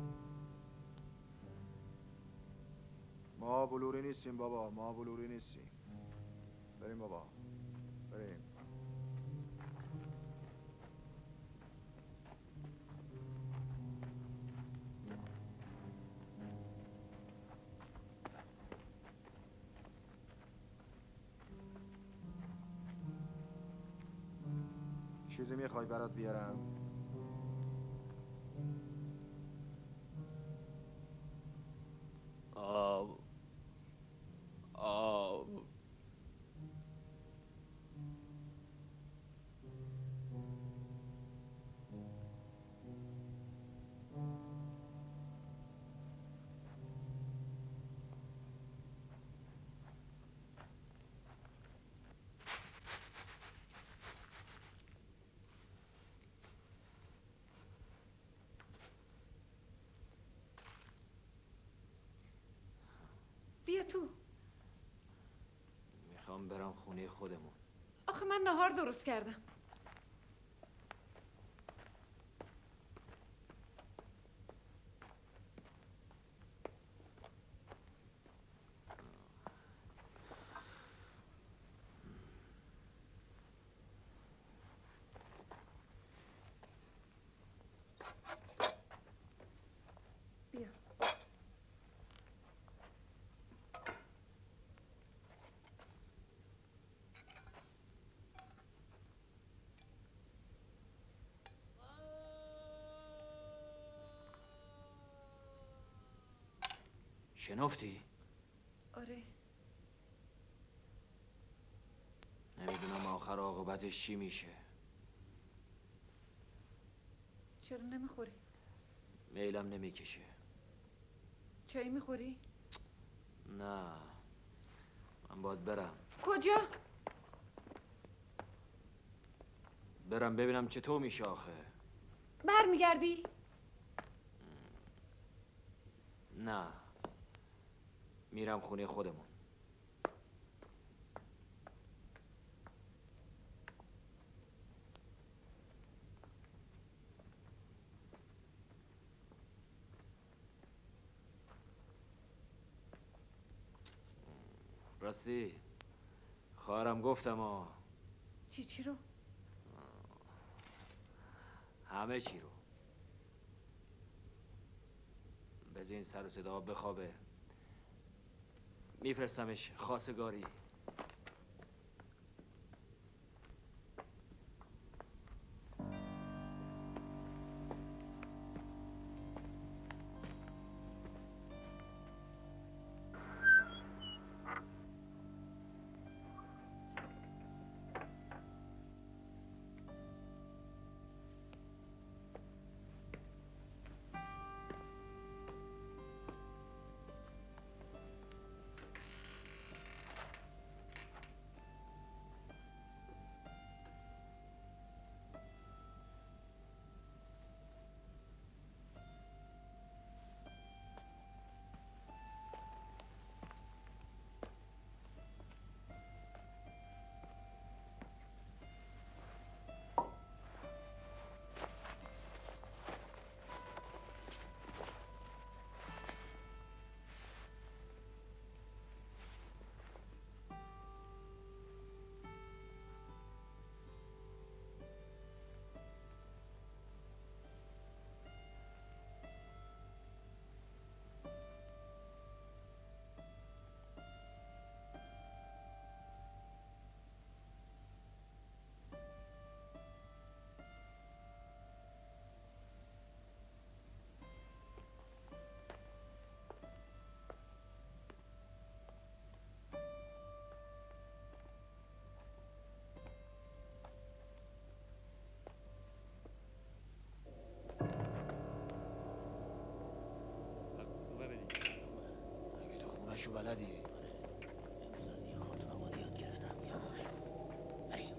ما بلوری نیستیم بابا. ما بلوری نیستیم. بریم بابا بریم. چیزی میخوای برات بیارم؟ آب آب بیا تو. میخوام برم خونه خودمون. آخه من نهار درست کردم. شنفتی؟ آره. نمیدونم آخر عاقبتش چی میشه. چرا نمیخوری؟ میلم نمیکشه. چای میخوری؟ نه من باید برم. کجا؟ برم ببینم چطور میشه آخه. برمیگردی؟ نه میرم خونه خودمون. راستی خواهرم گفتم آه. چی چی رو؟ همه چی رو. بذار این سر و صدا بخوابه، میفرستمش خواستگاری. شو بلدی؟ امروز از یه خاتون آبادی یاد گرفتم. یواش بریم.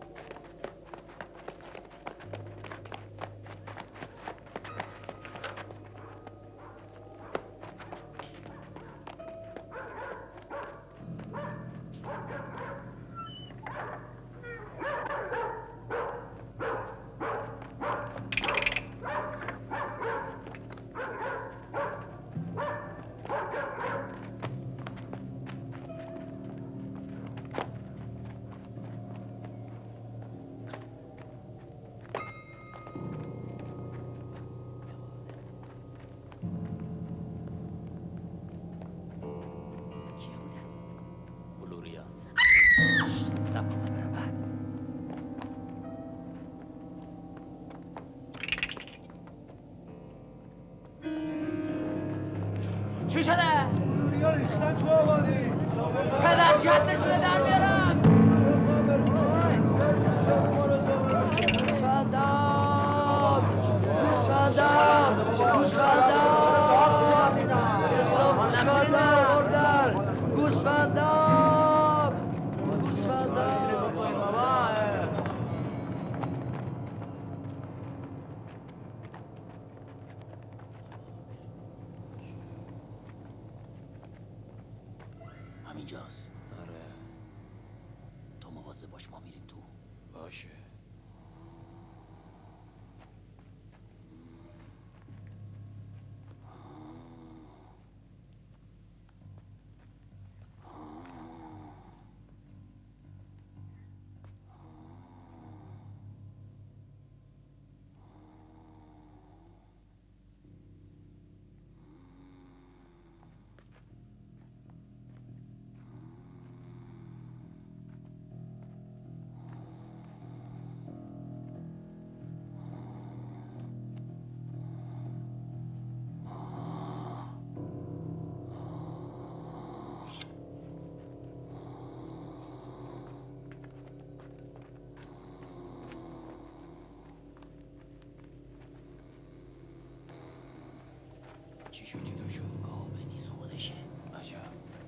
چی شده؟ نوریا ریختن تو آبادی. پدر جدشونه در بیارم. گوسفندان گوسفندان گوسفندان اسلام گوسفندان بردن گوسفندان گوسفندان همینجاست. آره تو مواظب باش، ما میریم تو. باشه. چی شد چطور شد؟ کابه نیست خودشه. عجب.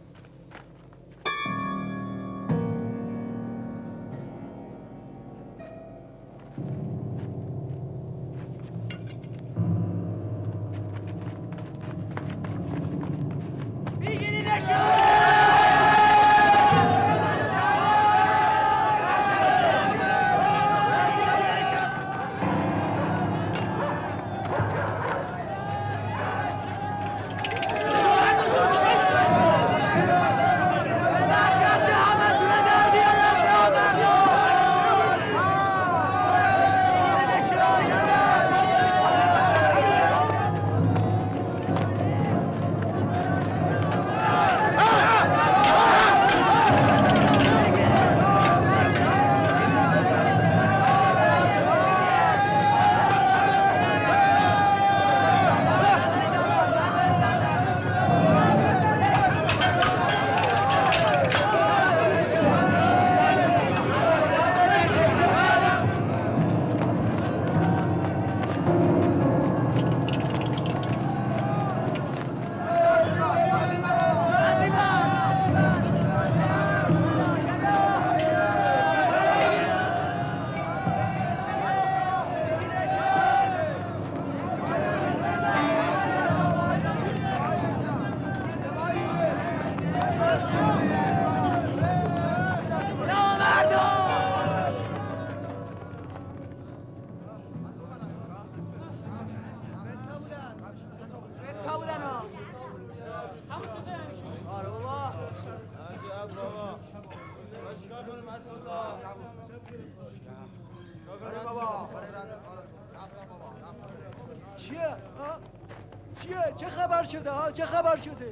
چیه؟ ها؟ چیه؟ چه خبر شده ها؟ چه خبر شده؟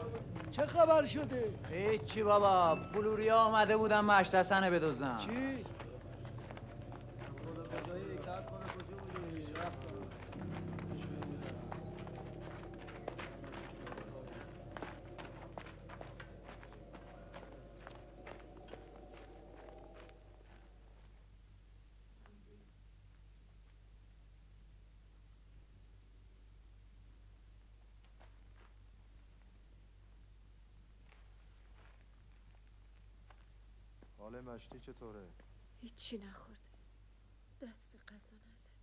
چه خبر شده؟ هیچی بابا، بلوریا آمده بودن مشتسنه بدزدن. چی؟ حال مشتی چطوره؟ هیچی نخورده. دست به غذا نزده.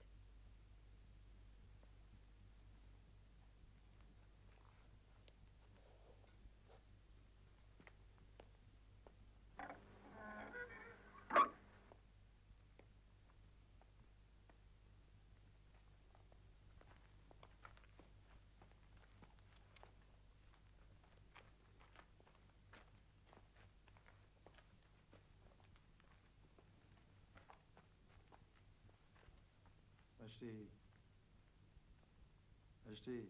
مشتی مشتی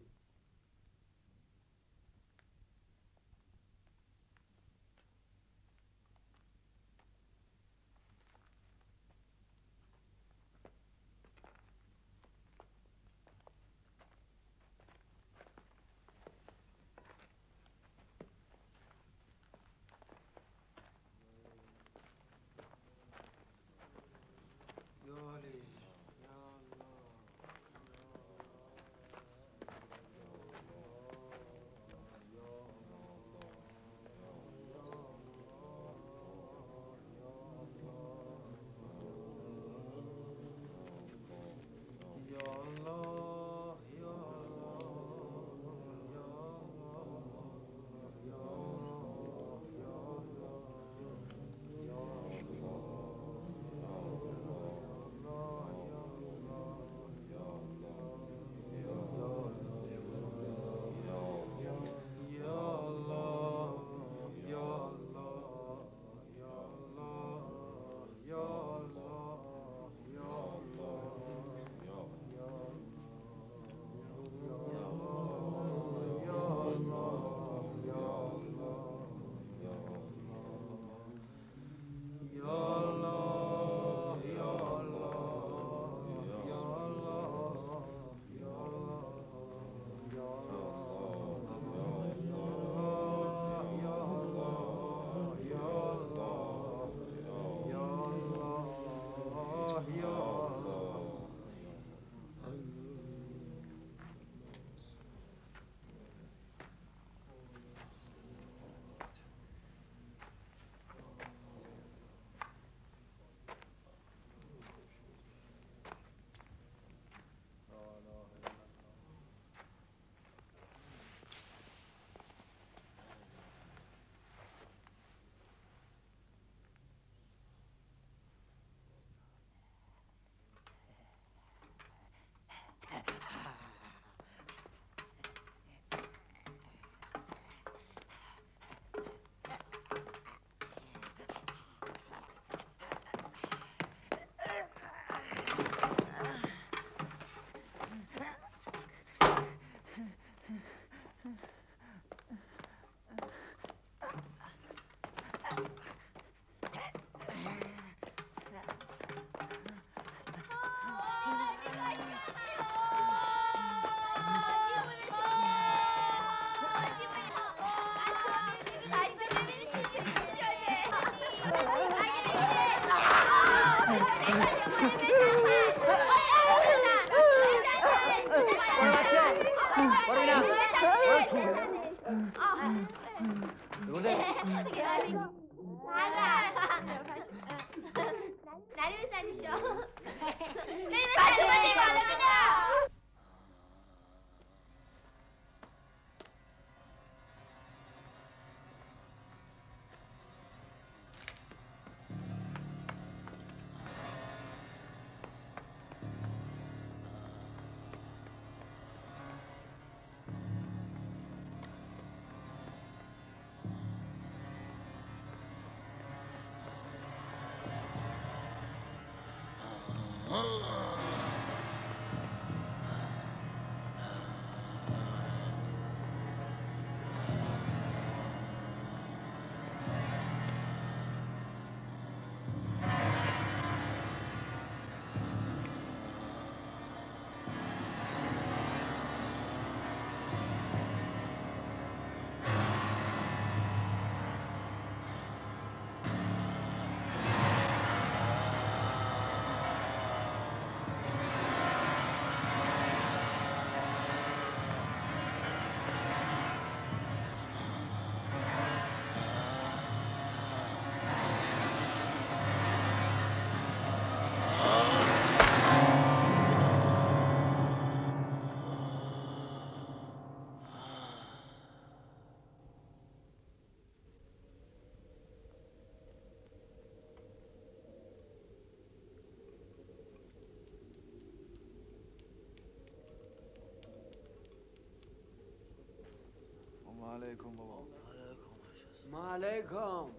علیکم بابا. ما علیکم.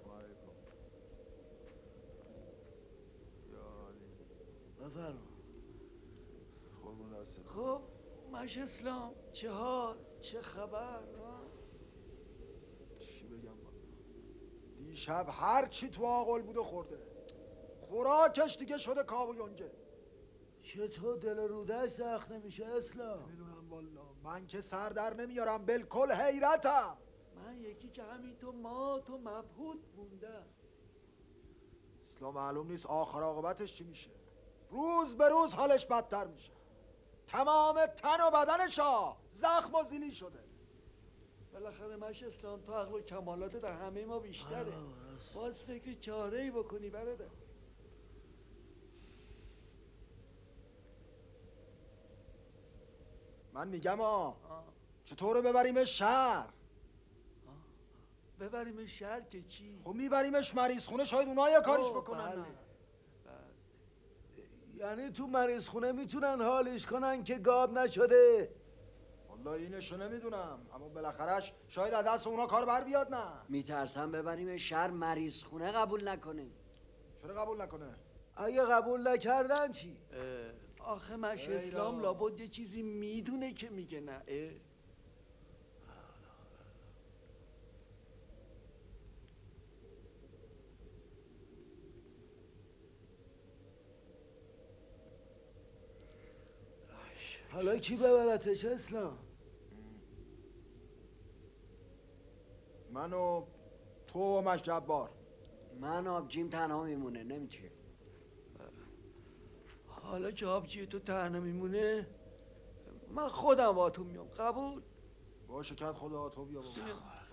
یا علی. بفرما. قربون دستت. خب مش اسلام چه حال چه خبر؟ چی بگم من؟ دیشب هر چی تو آقل بوده خورده. خوراکش دیگه شده کاو و یونجه. چطور دل رودش سخت نمیشه اسلام؟ میدونم والا، من که سر در نمیارم، بالکل حیرتم. من یکی که همینطور مات و مبهوت موندم. اسلام معلوم نیست آخر عاقبتش چی میشه. روز به روز حالش بدتر میشه. تمام تن و بدنشا زخم و زیلی شده. بالاخره مش اسلام تو عقل و کمالات در همه ما بیشتره. باز فکر چاره ای بکنی برادر. من میگم آ چطوره ببریمش شهر؟ ببریمش شهر که چی؟ خب میبریمش مریض خونه، شاید اونها یه کاریش بکنن. بله. یعنی تو مریض خونه میتونن حالش کنن که گاب نشده؟ والله اینشو نمیدونم، اما بالاخرهش شاید از دست اونا کار بر بیاد. نه میترسم ببریم شهر مریض خونه قبول نکنه. چرا قبول نکنه؟ اگه قبول نکردن چی؟ آخه مش اسلام لابد یه چیزی میدونه که میگه نه. اه. حالا کی ببرتش اسلام؟ من و تو و مش جبار. من آبجیم تنها میمونه، نمیشه. حالا که آبجی تو تنها میمونه من خودم با تو میام. قبول؟ باشه کت خدا تو بیا بابا.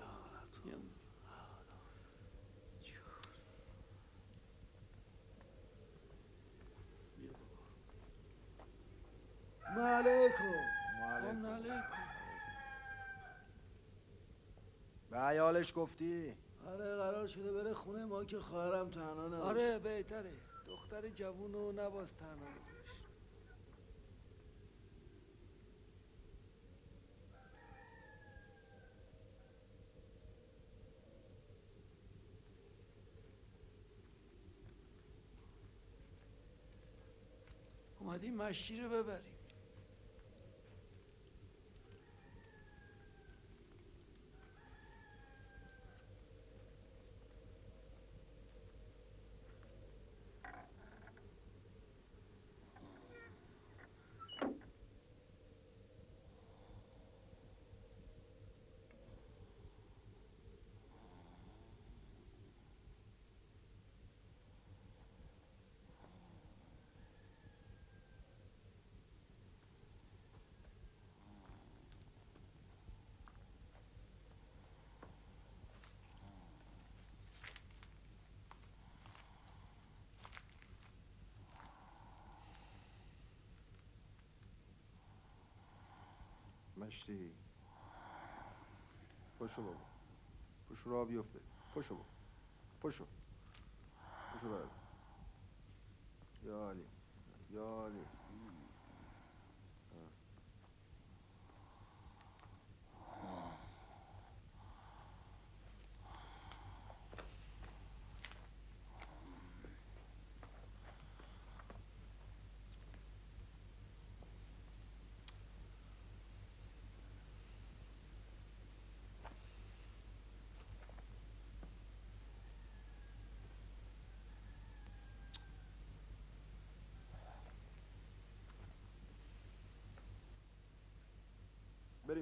علیکم. علیکم. به عیالش گفتی؟ آره قرار شده بره خونه ما که خواهرم تنها نباشه. آره بهتره. دختر جوونو نباز تنها بذارش. اومدیم مشتی رو ببریم. مشتی پشو بابا، پشو را بیفت بده. پشو بابا، پشو پشو برد. یا علی یا علی.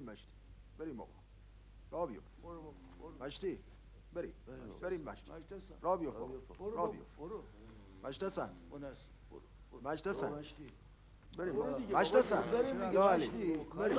مشتی بریم آقا را بیا مشتی بریم بریم مشتی را بیا را بیا مشتی سن مشتی سن بریم مشتی سن یا علی بریم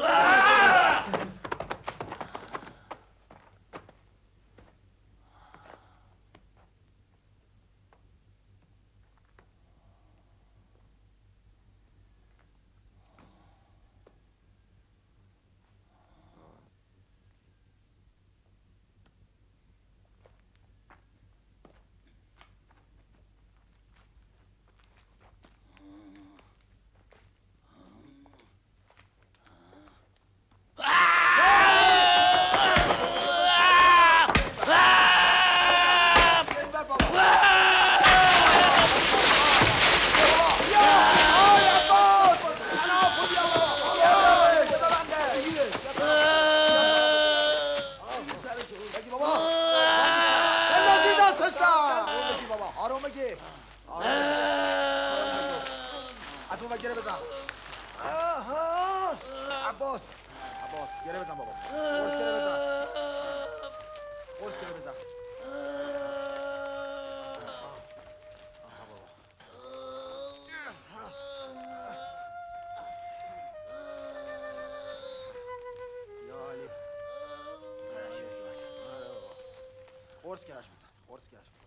قرص کرش بزن قرص کرش بزن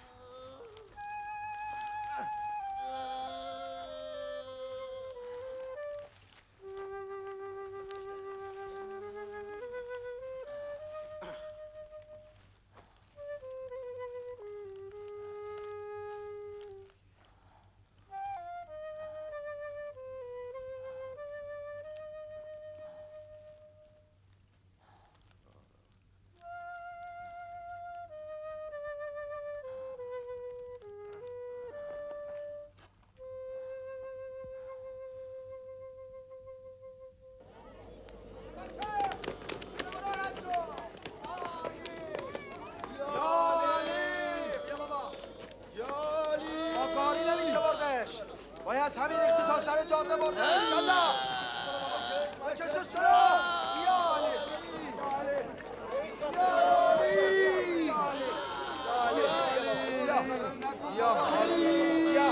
باید همین ریختی تا سر جاده برده یالا بکشش چرا یا علی یا علی یا علی یا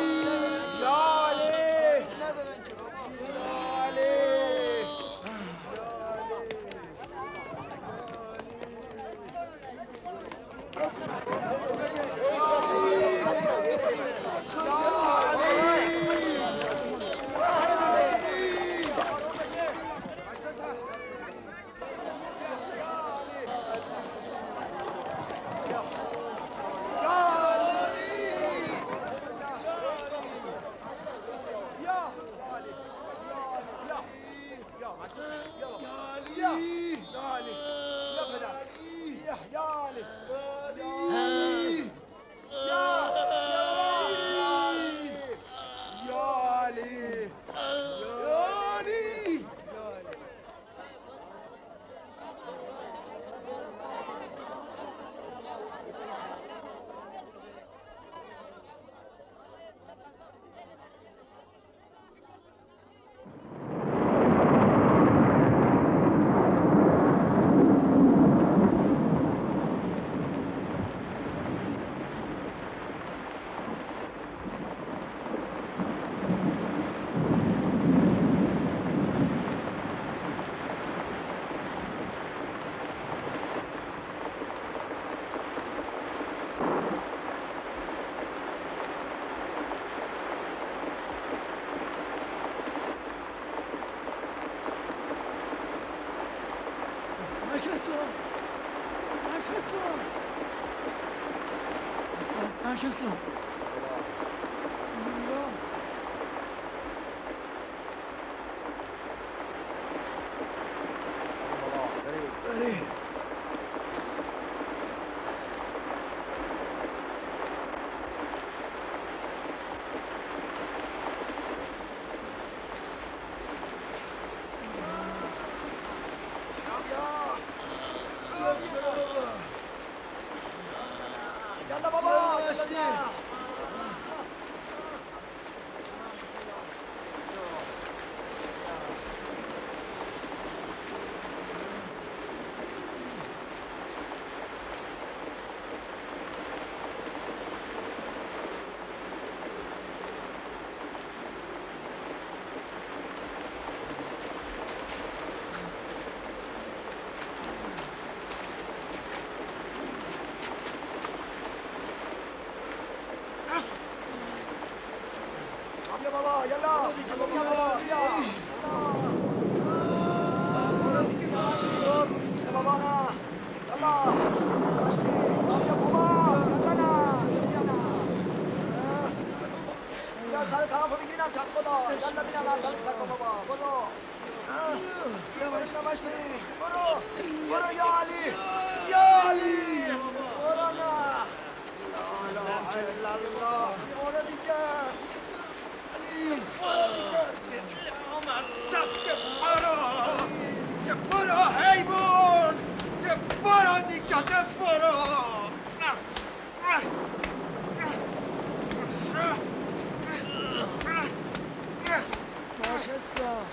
ماش اسلام ماش اسلام ماش اسلام بری يلا بابا دشتي بابا یلا بیا بابا بیا بابا نه یلا مشتی بیا بابا یلا نه بیا نه بیا سر طرف رو بگیرینم کت خدا یلا بینم اول کت بابا برو بیا برو مشتی برو برو یا علی یا علی برو نه لا اله الا الله برو دیگه علی برو برو برو حیوان برو دیگه برو باش اسلام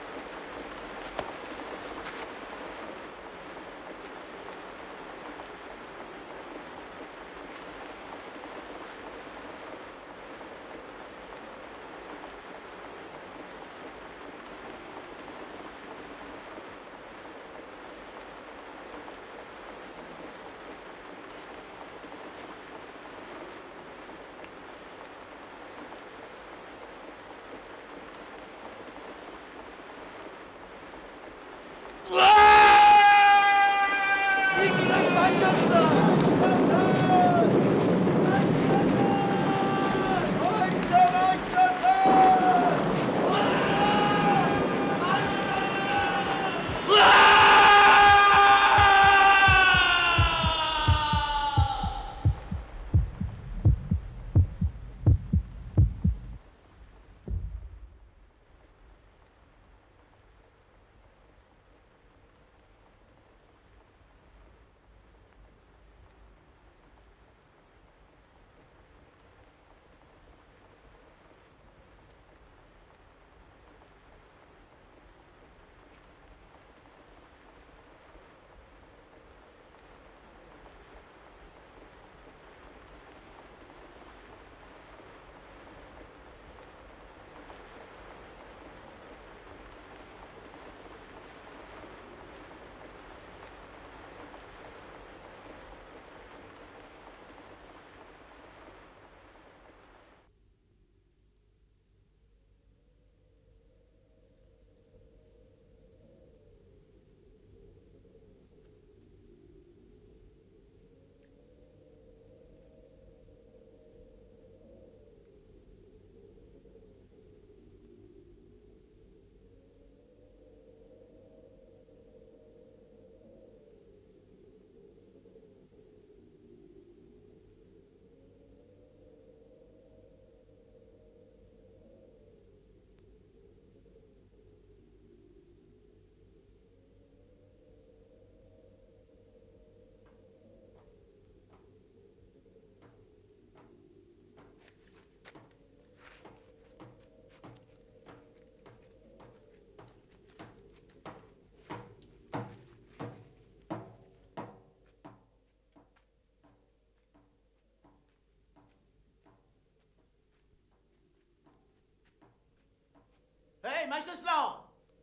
هی مشت اسلام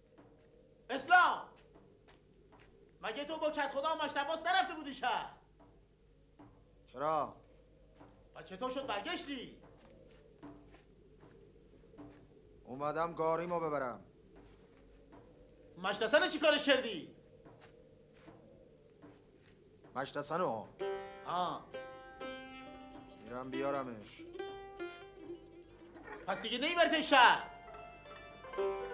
اسلام مگه تو با کت خدا و مشت عباس نرفته بودی شهر؟ چرا؟ و چطور شد برگشتی؟ اومدم گاریمو ببرم. مشت حسن چی کارش کردی؟ مشت حسنو؟ ها میرم بیارمش. پس دیگه نمیبرتش شهر؟